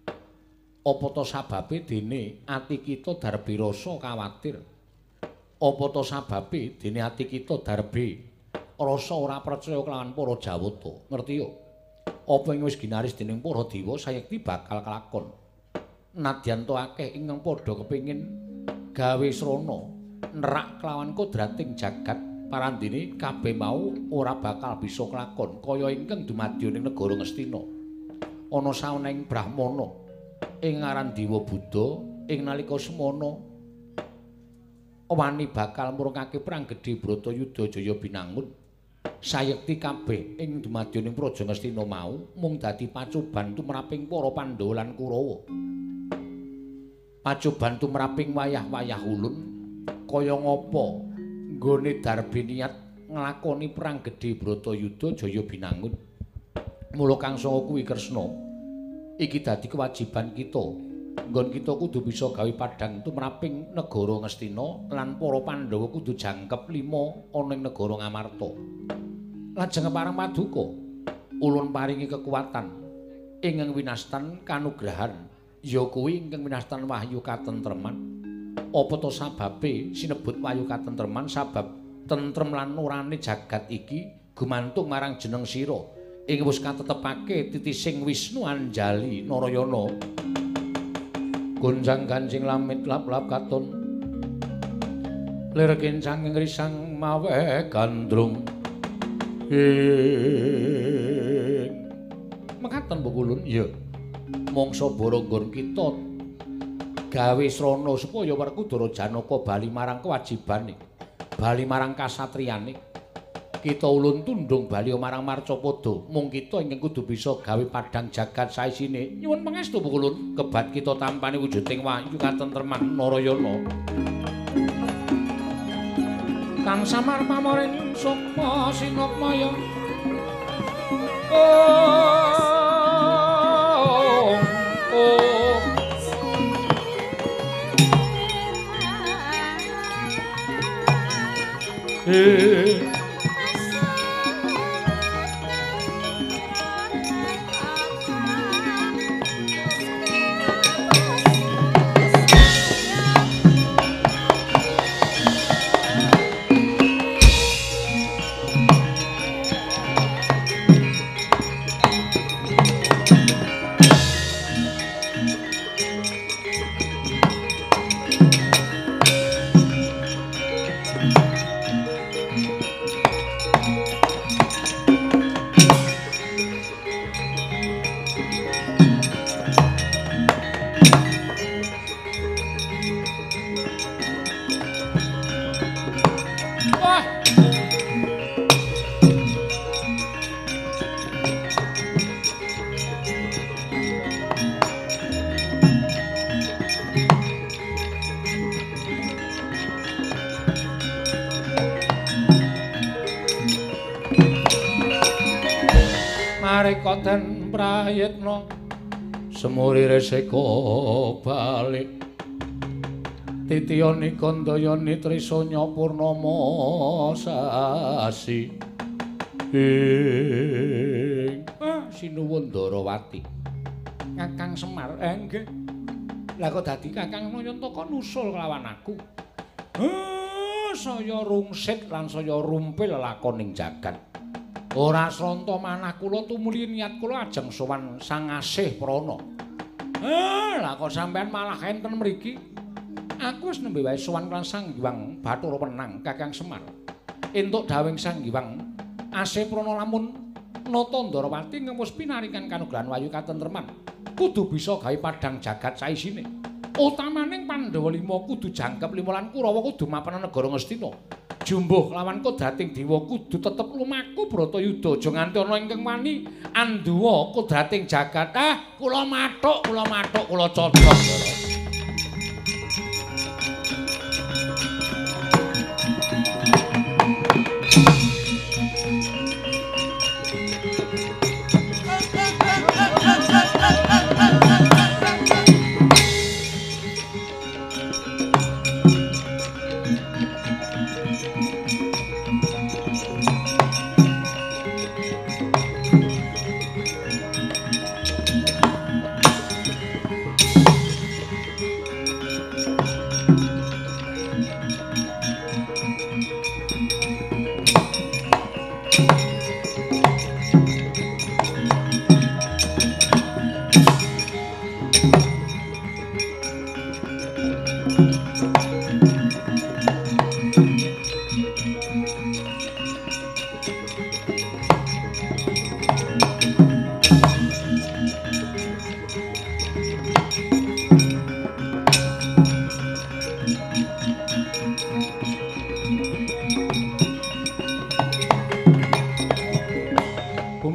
Speaker 2: Apa ta sababe dene ati kita darbe rasa kawatir? Apa ta sababe dene ati kita darbe rasa ora percaya kelawan para Jawata? Ngerti yo? Apa ing wis ginaris dening para dewa sayekti bakal kelakon. Nadyan to akeh ingkang padha kepengin gawe srana nerak kelawan kodrating jagat parandene kabeh mau ora bakal bisa kelakon kaya ingkang dumadya ning negara Ngastina. Ana saweneng brahmana ing aran Dewa Buddha ing nalika semana wani bakal murungake perang gedhe Bratayuda Jaya Binangun. sayekti kabeh ing dumadyaning Praja Ngastina mau mung dadi pacoban tumraping para Pandhawa lan Kurawa. Pacoban tumraping wayah-wayah ulun kaya ngapa nggone Darbi niat nglakoni perang gedhe Bratayuda Jaya binangun. Mula kang sanga kuwi Kresna, iki dadi kewajiban kita. Nggon kita kudu bisa gawe padhang tumraping negara Ngastina lan para Pandhawa kudu jangkep lima ana ing negara Ngamarta. Lajeng parang paduka ulun paringi kekuatan ingkang winastan kanugrahan ya kuwi ingkang winastan wahyu katentreman. Apa to sababe sinebut wahyu katentreman? Sabab tentrem lan nurane jagat iki gumantung marang jeneng sira ing wis katetepake titising Wisnu Anjali Narayana. Gonjang ganjing lamit lap-lap katon lir kencang risang mawe gandrung ing mekaten Bukulun ya mangsa baranggon kita gawe srana supaya Werkudara Janaka bali marang kewajibane bali marang kasatriyane kita ulun tundung bali marang Marcapada mung kita ingkang kudu bisa gawe padhang jagat saisine nyuwun pangestu Bukulun kebat kita tampani wujuding wahyu katentreman Narayana kang samar pamoring sukma sinokmaya oh oh eh mareka den prayitna semuri reseka balik titiyane kandayane trisanya purnama sasi ing ah sinuwun Ndarawati Kakang Semar eh nggih lah kok dadi Kakang Nayantaka nusul kelawan aku eh saya rungsit lan saya rumpil lakoning jagat. Ora sranta manah kula tumuli niat kula ajeng sowan Sang Asih Prana. Eh, lah kok sampean malah enten mriki? Aku wis nembe wae sowan lan Sang Hyang Bathara Wenang Kakang Semar. Entuk dawing Sang Hyang Asih Prana lamun nata Ndarawati ngempus pinaringan kanugrahan wayu katentreman. Kudu bisa gawe padhang jagat saisine. Utamaning Pandhawa lima kudu jangkep lima lan Kurawa kudu mapan negara Ngastina. Jumbuh lawan kodrating dewa kudu tetep lumaku Bratayuda aja nganti ana ingkang wani anduwa kodrating jagat. Ah, kula mathuk, kula mathuk, kula cocok.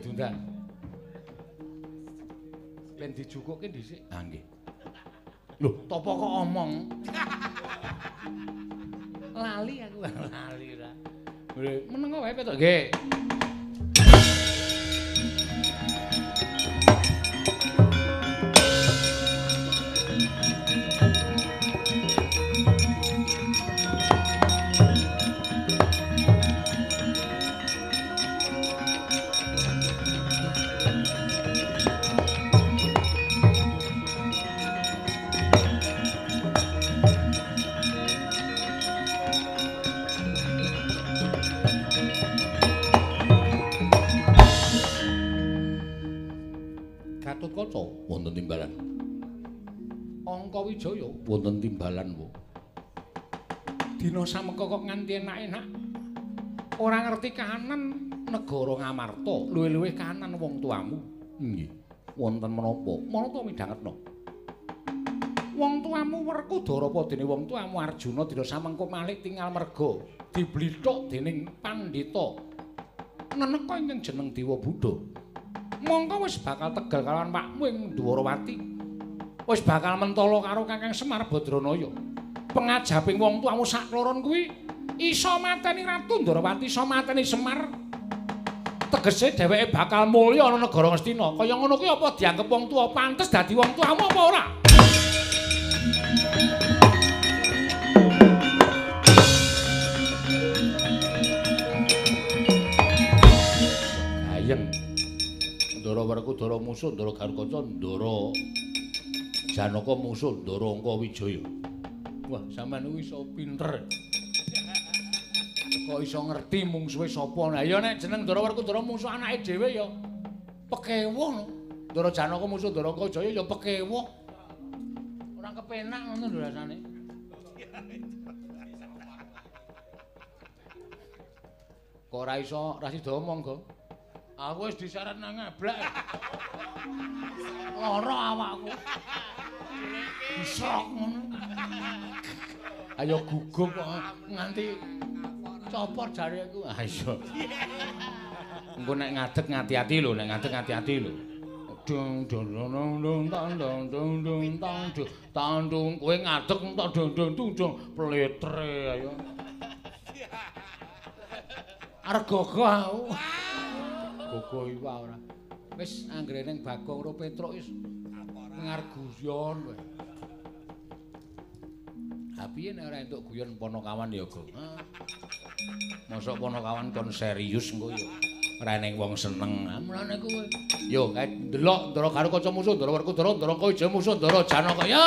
Speaker 3: nggih Dundan. Ben dijukukke dhisik.
Speaker 1: Ah nggih.
Speaker 3: Lho, topo kok omong? Lali aku, lali ra. Meneng wae petok nggih.
Speaker 1: Kaca wonten timbalan.
Speaker 3: Angka Wijaya
Speaker 1: Wonten timbalan, Bu.
Speaker 3: dina samengko kok nganti enak-enak. Ora ngerti kahanan negara Ngamarta, luwih-luwih kahanan wong tuamu.
Speaker 1: Nggih. Wonten menapa?
Speaker 3: Menapa midhangetna? Wong tuamu Werkudara apa dene wong tuamu Arjuna dina samengko malih tinggal merga diblithuk dening pandita neneka ingkang jeneng Dewa Buddha. Mongko wis bakal tegal kalawan pakmu ing Dwarawati. Wis bakal mentala karo Kakang Semar Badranaya. Pengajaping wong tuamu sakloron kuwi isa mateni Ratu Dwarawati, isa mateni Semar. Tegese dheweke bakal mulya ana negara Ngastina. Kaya ngono kuwi apa dianggep wong tuwa pantes dadi wong tuamu apa ora?
Speaker 1: Gayeng. Ndara Werkudara musuh Ndara Garukaca, Ndara Janaka musuh Ndara Angka Wijaya.
Speaker 3: Wah, sampean kuwi iso pinter. Kok iso ngerti mungsuhe sapa? Lah ya nek jeneng Ndara Werkudara musuh anake dhewe ya pekewo no. Ndara Janaka musuh Ndara Angka Wijaya ya pekewo. Ora kepenak ngono lho rasane. Kok ora iso ra sida omong, Go? Aku wis disyarat nang ngeblek. Lara awakku. Disrok ngono. Ayo gugup kok nganti copot jare aku. Ah iya. Engko nek ngadeg ngati-ati lho, nek ngadeg ngati-ati lho. Dung dung dung dung tang dung dung dung tang dung tang dung kowe ngadeg entuk dung dung dung dung pletre ayo. Arep gogo aku. Gogo iki wae ora. Wis anggere ning Bagong karo Petruk wis ngarguyon kowe. Ha piye nek ora entuk guyon Panakawan ya, Go? Mosok Panakawan kon serius engko ya. Ora ning wong seneng. Mulane kowe. Yo, kae ndelok Ndara Garukaca musuh Ndara Werkudara, Ndara Angka Wijaya musuh Ndara Janaka. Yo.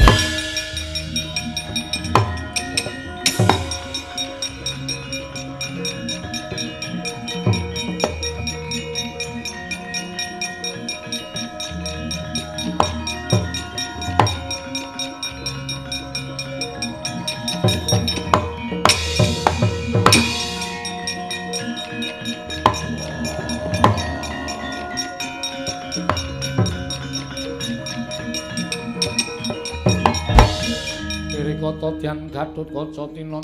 Speaker 3: Kata Dyan Gatotkaca tinon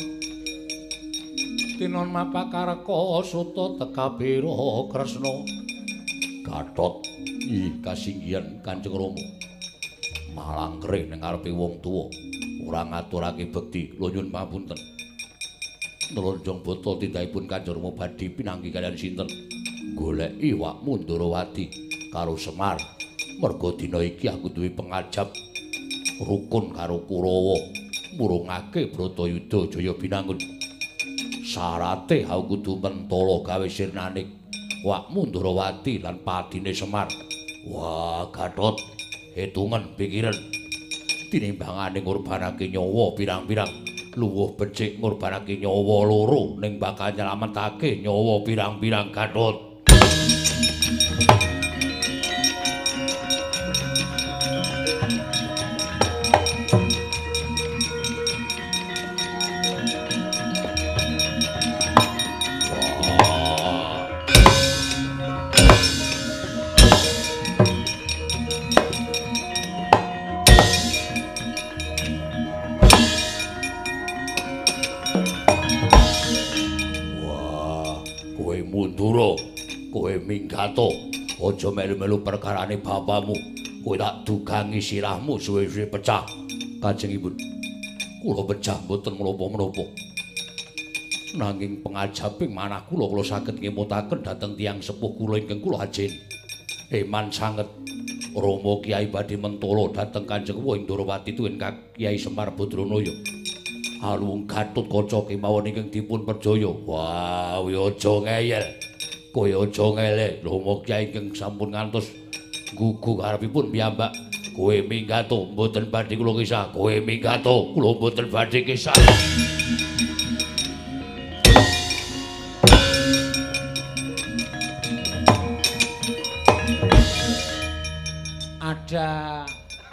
Speaker 3: tinon mapakareka suta tekabira Kresna Gatot ih kasinggihan Kanjeng Rama malangkrih ning ngarepe wong tuwa ora ngaturake bekti lho nyuwun pamunten Nlonjong bata tindakipun Kanjeng Rama badhe pinanggi kaliyan sinten goleki wakmu Ndarawati karo Semar merga dina iki aku duwe pengajap rukun karo Kurawa murungake Bratayuda Jaya Binangun. Sarate aku kudu mentala gawe sirnaning wakmu Ndarawati lan padine Semar. Wah, Gatot, hitungan pikiran tinimbangane ngorbanake nyawa pirang-pirang luwih becik ngorbanake nyawa loro ning bakal nyelametake nyawa pirang-pirang Gatot. Minggato
Speaker 1: aja melu-melu perkarane bapakmu. Kowe tak dugangi sirahmu suwe-suwe pecah. Kanjengipun, kula pecah mboten menapa-menapa. Nanging pengajaping manah kula kula saged ngemutaken dhateng tiyang sepuh kula ingkang kula ajeni. Eman sanget Rama Kyai badhe mentala dhateng Kanjeng Wong Ndorowati tuwin Kyai Semar Badranaya. Alung Gatut Kaca kemawon ingkang dipun perjaya. Wah, kowe aja ngeyel. Kowe aja ngele. Rama Kyai ingkang sampun ngantos gugu karepipun piyambak. Kowe minggato mboten badhe kula kisah. Kowe minggato kula mboten badhe kisah.
Speaker 2: Ada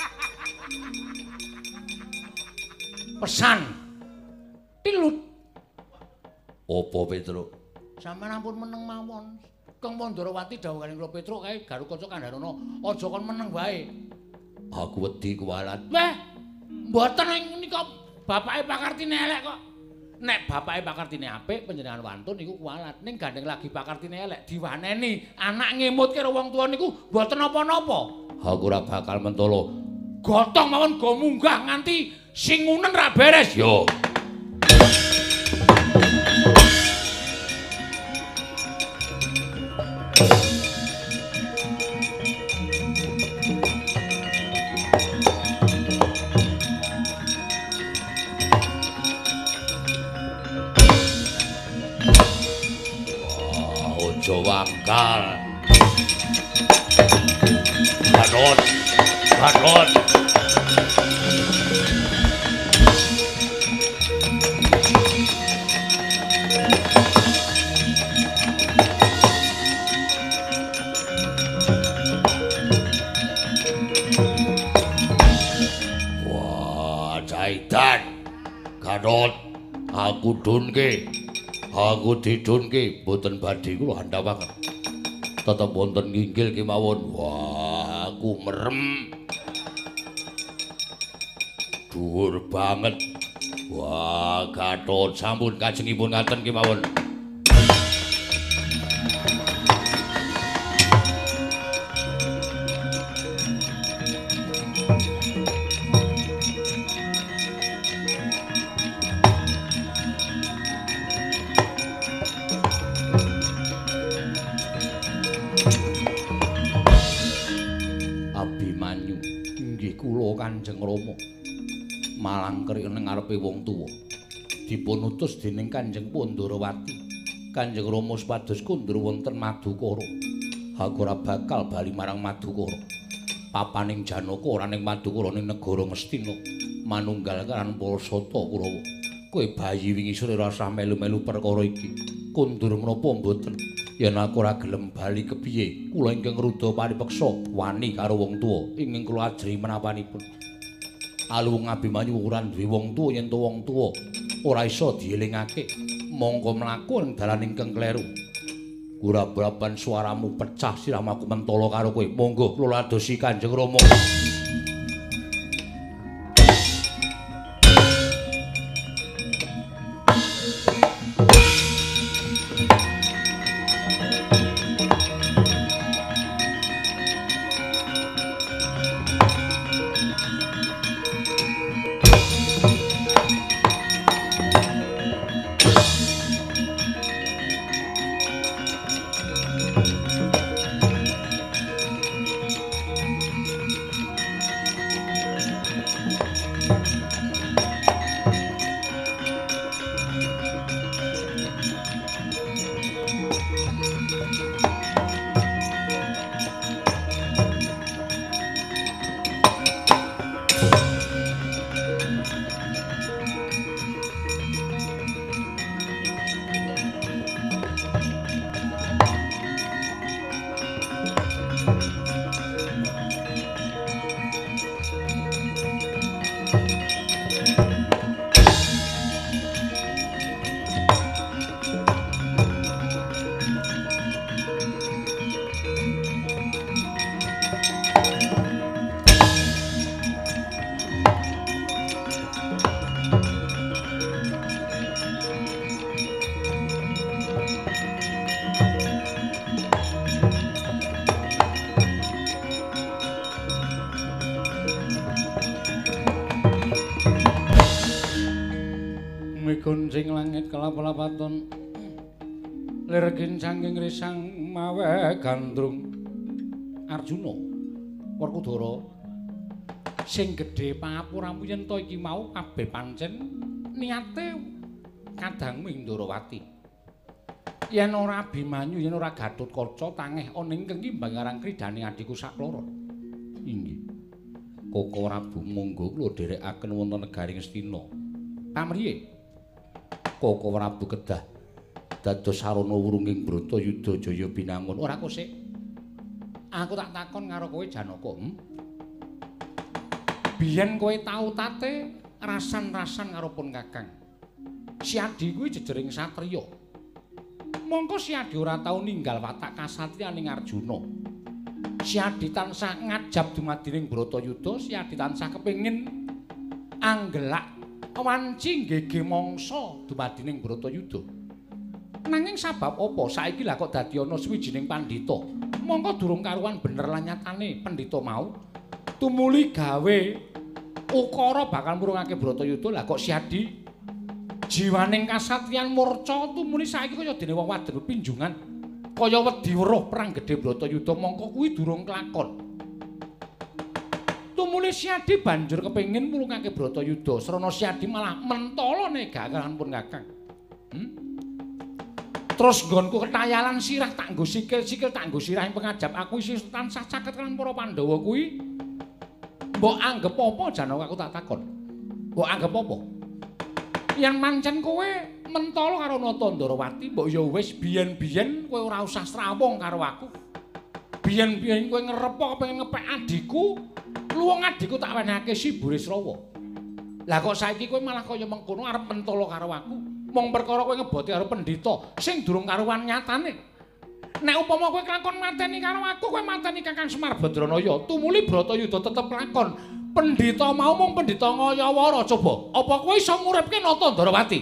Speaker 2: pesan tilut.
Speaker 1: Apa Petruk?
Speaker 2: Sampeyan ampun meneng mawon. Kang Mandrawati dawuh kali kula Petruk kae Garuk Kaca Kandharana aja kon meneng wae.
Speaker 1: Aku wedi kuwalat.
Speaker 2: Weh, mboten nika bapake Pakartine elek kok. Nek bapake Pakartine apik panjenengan wantun niku kuwalat. Ning gandeng lagi Pakartine elek diwaneni. Anak ngemutke karo wong tuwa niku mboten napa-napa.
Speaker 1: Aku ora bakal mentolo.
Speaker 2: Gotong mawon go munggah nganti sing ngunen ra beres.
Speaker 1: Yo. Wah, ojo wangkal. Gatot, Gatot. Wah, Jaitan, Gatot, aku dunke, aku didunke, boten badhe kula handhawaken. Tetep wonten nginggil kemawon. Wah, aku merem. Dhuwur banget. Wah, Gatot sampun kajengipun ngaten kemawon. Kanjeng Rama malang keri ning ngarepe wong tuwa dipun utus dening Kanjeng Pandharawati. Kanjeng Rama supados kondur wonten Madukara. Aku ora bakal bali marang Madukara. Papaning Janaka ora ning Madukara ning negara Ngastina. Manunggal karan Parasata Kurawa. Kowe bayi wingi sore rasa melu-melu perkara iki. Kondur menapa mboten? Yen aku ora gelem bali kepiye, kula ingkang rudha paripeksa wani karo wong tuwa ingkang kula ajri menawanipun. Aluwung Abimanyu ora duwe wong tuwa yen to wong tuwa ora isa dielingake, mongko mlaku ing dalan ingkang kleru. Gurabraban swaramu pecah sirahmu mentala karo kowe. Monggo kula ladosi Kanjeng Rama.
Speaker 2: Gunjing langit kelap-lapaton lir gincanging risang mawe gandrung Arjuna Werkudara sing gedhe pangapuramu yen to iki mau kabeh pancen niate kadangmu Indrawati yen ora Abimanyu yen ora Gatotkaca tangeh ana ing kengimbang aran kridane adiku sakloro inggih Koko Prabu monggo kula dherekaken wonten negaring Astina pamriye Koko Prabu kedah dados sarana wurunging Bratayuda Jaya binangun ora kok sik aku tak takon karo kowe Janaka hmm? Biyen kowe tau tate rasan-rasan karo pun Kakang Si Adi kuwi jejering satriya mongko Si Adi ora tau ninggal watak kasatriyaning Arjuna Si Adi tansah ngajab dumadining Bratayuda Si Adi tansah kepengin anggelak wanci nggege mangsa dumadining Bratayuda nanging sabab apa saiki lah kok dadi ana swijining pandhita mongko durung karuan bener lan nyatane pandhita mau tumuli gawe ukara bakal murungake Bratayuda lah kok Si Adi jiwaning kasatriyan murca tumuli saiki kaya dene wong wadon pinjungan kaya wedi weruh perang gedhe Bratayuda mongko kuwi durung kelakon tumuli Si Adi banjur kepengin murungake Bratayuda srana Si Adi malah mentala nega kaliyan pun Kakang hmm? Terus nggonku ketayalan sirah tak nggo sikil-sikil tak nggo sirahing pengajap aku isih tansah caket kan para Pandhawa kuwi mbok anggap apa Janaka aku tak takon mbok anggap apa yen mancen kowe mentala karo Natandrawati mbok ya wis biyen-biyen kowe ora usah srawung karo aku biyen-biyen kowe ngerepa kepengin ngepek adiku luwung adiku tak wenehake si Burisrawa lah kok saiki kowe malah kaya mengkono arep mentala karo aku mong perkara kowe ngeboti karo pendhita sing durung karuan nyatane. Nek upama kowe kelakon mateni karo aku, kowe mateni Kakang Semar Badranaya, tumuli Bratayuda tetep lakon. Pendhita mau mung pendhita Ngayawara coba. Apa kowe iso nguripke Natandrawati?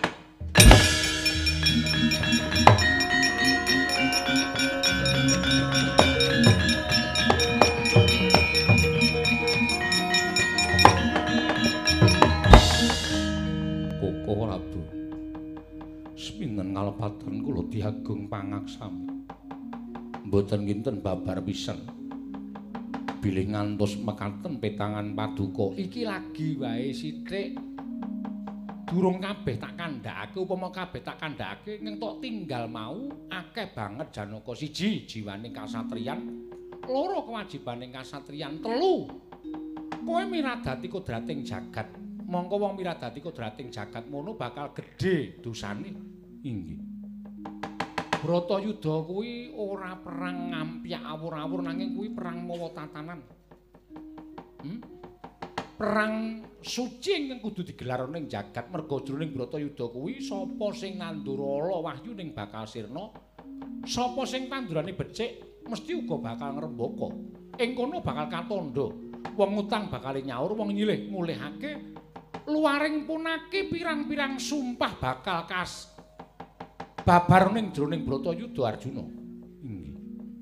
Speaker 2: Koko Prabu Sepinten kalepatan kula diagung pangaksami. Mboten kinten babar pisan. Bilih ngantos mekaten petangan paduka. Iki lagi wae sithik. Durung kabeh tak kandhakake, upama kabeh tak kandhakake ngentok tinggal mau akeh banget Janaka. Siji, jiwaning kasatriyan. Loro, kewajibaning kasatriyan. Telu, kowe miradati kodrating jagat. Mongko wong miradati kodrating jagat mono bakal gedhe dosane. Inggih. Bratayuda kuwi ora perang ngampyak awur-awur nanging kuwi perang mawa tatanan. Hmm? Perang suci ingkang kudu digelar ning jagat merga jroning Bratayuda kuwi sapa sing nandurala wahyu ning bakal sirna, sapa sing tandurane becik mesti uga bakal ngrembaka. Ing kono bakal katandha. Wong utang bakal nyaur, wong nyilih mulihake. Luaring punake pirang-pirang sumpah bakal kas babar ning jroning Bratayuda Arjuna. Inggih.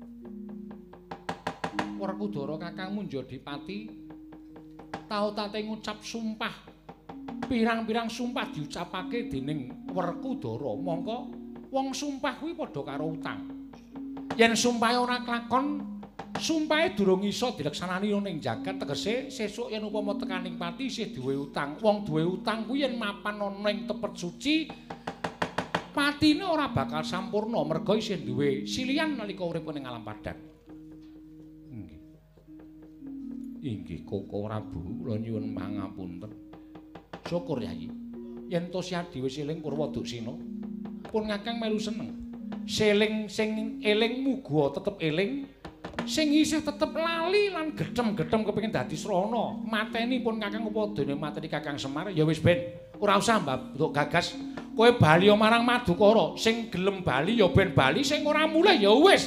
Speaker 2: Werkudara Kakangmu Njadipati tau tate ngucap sumpah. Pirang-pirang sumpah diucapake dening Werkudara. Mongko wong sumpah kuwi padha karo utang. Yen sumpahe ora klakon, sumpahe durung iso dileksanani ning jagat tegese sesuk yen upama tekaning pati isih duwe utang. Wong duwe utang kuwi yen mapan ana ning tepet suci patine ora bakal sampurna merga isih duwe silian nalika urip ning alam padat. Inggih. Inggih Koko Prabu kula nyuwun pangapunten. Syukur Yayi. Yen to Si Adi wis eling Purwaduksina, pun Kakang melu seneng. Seling sing eling muga tetep eling, sing isih tetep lali lan gedhem-gedhem kepengin dadi srana. Mateni pun Kakang upadane mateni Kakang Semar ya wis ben. Ora usah mbok gagas. Kowe bali marang Madukara, sing gelem bali ya ben bali, sing ora mulih ya wis.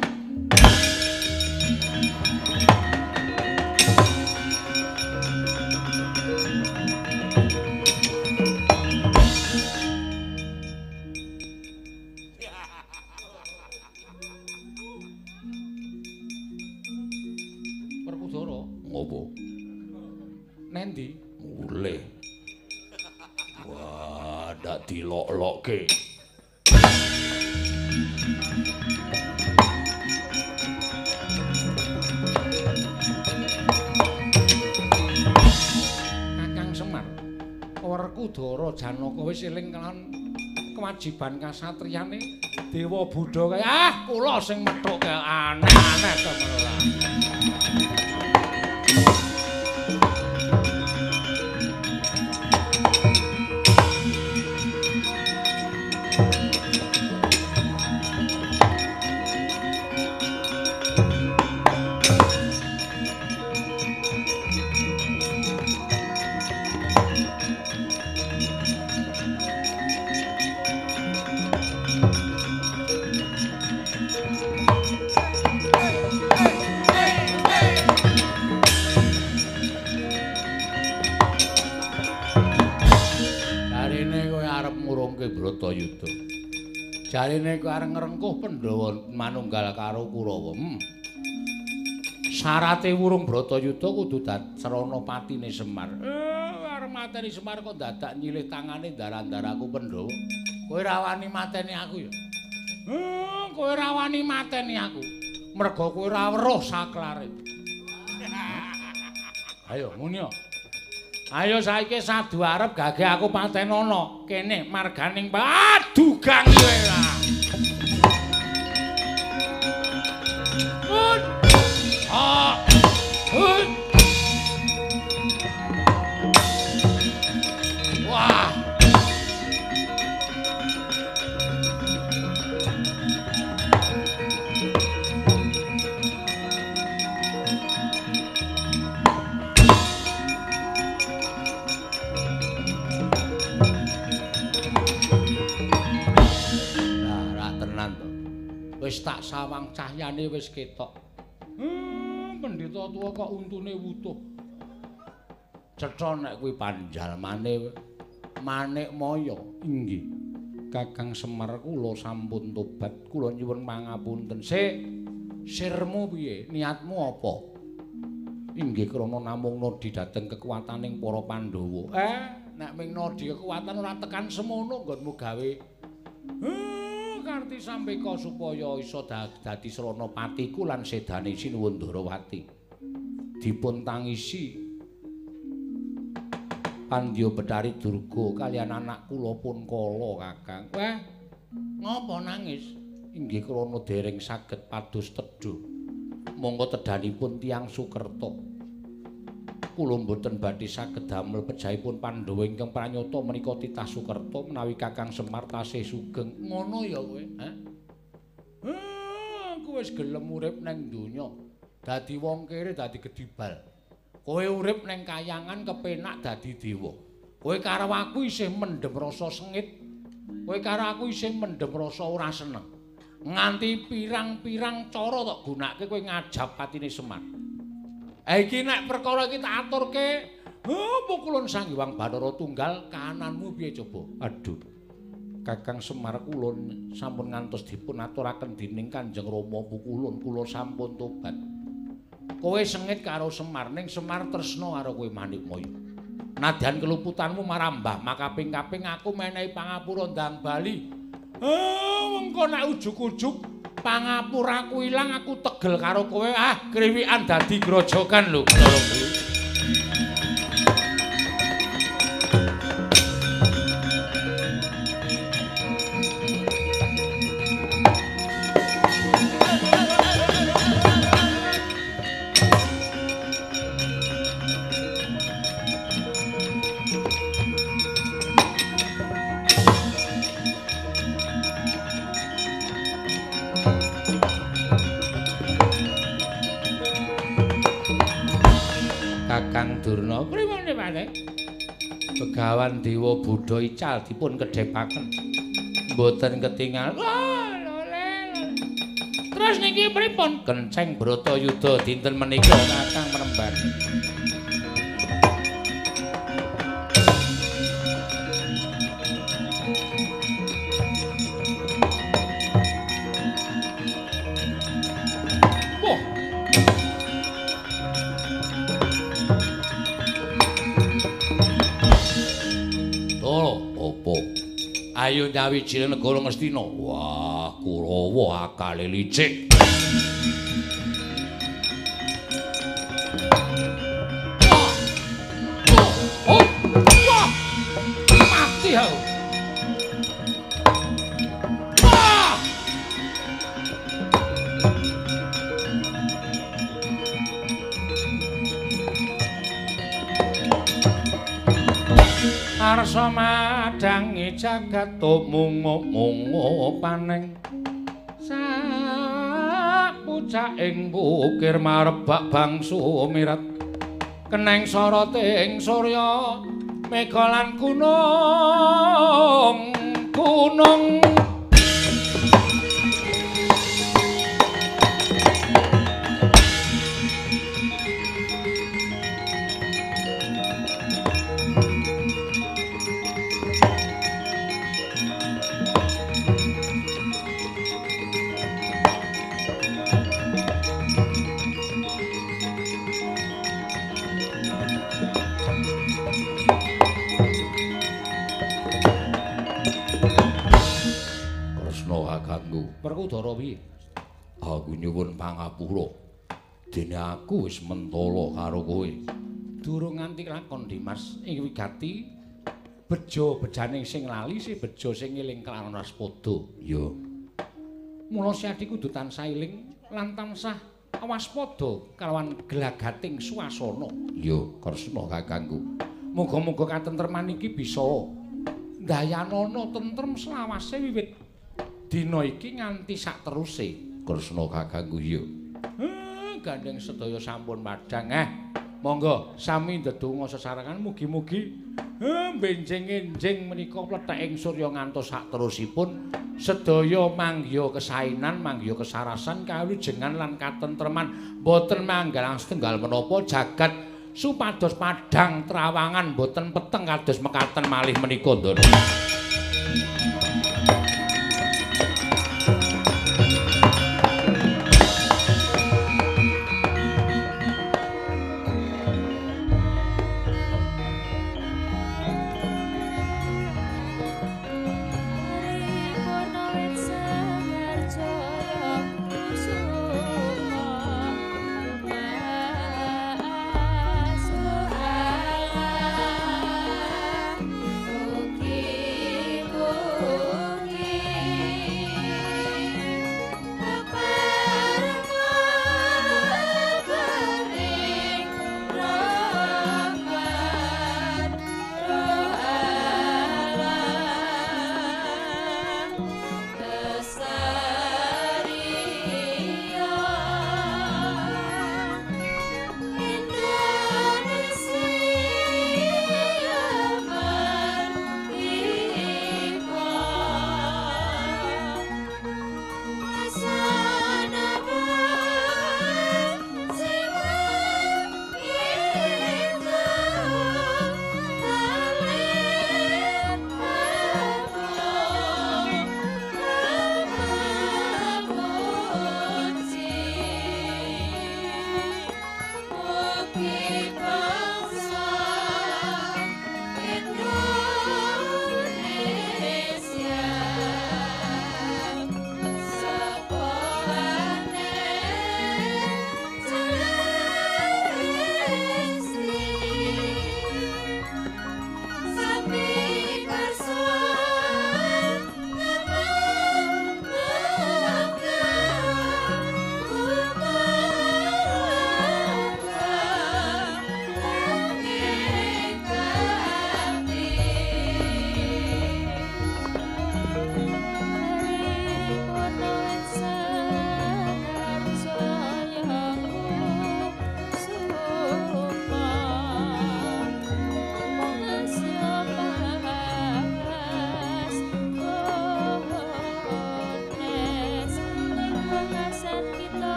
Speaker 2: Werkudara, ngopo? Nendi? Mulih.
Speaker 1: dilok-lokke.
Speaker 2: Kakang Semar, Werkudara Janaka wis eling kelawan kewajiban kasatriyane Dewa Buddha kaya ah kula sing methuk kaya aneh-aneh to ora.
Speaker 1: Bratayuda. Jarine kowe arep ngrengkuh Pandhawa manunggal karo Kurawa. Hmm. Syarate wurung Bratayuda kudu dacrana patine Semar. Eh, arep mateni Semar kok dadak nyilih tangane ndara-ndaraku Pandhawa. Kowe ra wani mateni aku ya. Eh, kowe ra wani mateni aku. Merga kowe ra weruh saklare. Ayo, muni yo. Ayo saiki sadu arep gage aku patenono kene marganing padugang kowe lah. Hut. Ah. Hut. Wah. Wis tak sawang cahyane wis ketok. Hmm, pendhita tuwa kok untune wutuh. Cetha nek kuwi panjalmane Manik Maya. Inggih. Kakang Semar kula sampun tobat. Kula nyuwun pangapunten. Sik, sirmu piye? Niatmu apa? Inggih krana namung nodi dhateng kekuwataning para Pandhawa. Eh, nek ming nodi kekuwatan ora tekan semono nggonmu gawe. Hmm. Karti sampeka supaya isa dadi srana patiku lan sedane Sinuwun Ndarawati dipun tangisi Pandya Betari Durga kaliyan anak kula pun kala Kakang. Wah, ngapa nangis? Inggih krana dereng saged pados tedha. Monggo tedhanipun tiyang Sukerta. Kula mboten badhe saged damel pejahipun Pandhawa ingkang pranyata menika titah Sukerta menawi Kakang Semar tasih sugeng. Ngono ya kowe, ha? Aku wis gelem urip nang donya. Dadi wong kere dadi gedibal. Kowe urip nang kayangan kepenak dadi dewa. Kowe karo aku isih mendem rasa sengit. Kowe karo aku isih mendem rasa ora seneng. Nganti pirang-pirang cara tok gunakake kowe ngajab patine Semar. Ha iki nek perkara iki tak aturke, apa kulon Sang Hyang Bathara Tunggal kahananmu piye coba? Aduh. Kakang Semar kulon sampun ngantos dipun aturaken dening Kanjeng Rama pukulun kula sampun tobat. Kowe sengit karo Semar ning Semar tresna karo kowe Manik Maya. Nadyan keluputanmu marambah makaping-kaping aku menehi pangapura ndang bali. Ah, mengko nek ujug-ujug pangapuraku ilang aku tegel karo kowe ah kriwikan dadi grojokan lho karo kowe. Kakang Durna priwone maneh Begawan Dewa Buddha ical dipun kedhepaken mboten ketingal. Terus niki pripun Genceng Bratayuda dinten menika Kakang Mremban.
Speaker 3: Ayo nyawijine negara Ngastina. Wah, Kurawa akale licik. Oh, wah, mati aku. Wah, arsa madangi jagat mungo-mungo paneng sapucaking bukir marebak bangsu mirat keneng soroting surya mega lan gunung gunung Werkudara piye? Aku nyuwun pangapura. Dene aku wis mentala karo kowe. Durung nganti lakon Dimas ing wigati bejo bejaning sing lali si bejo sing eling kelawan waspada. Ya. Mula Siadi kudu tansah eling lan tansah waspada kelawan gelagating swasana. Ya, Kresna kakangku. Muga-muga katentreman iki bisa ndayanana tentrem selawase wiwit dina iki nganti sak teruse. Kresna kakangku ya. Eh, gandeng sedaya sampun madhang. Eh, monggo sami ndedonga sesarengan mugi-mugi eh benjing-enjing menika pletheking surya ngantos sak terusipun sedaya manggya kesainan, manggya kesarasan, kawijengan lan katentreman boten manggalang setunggal menapa jagat supados padhang trawangan boten peteng kados mekaten malih menika ndara.
Speaker 4: Keep on.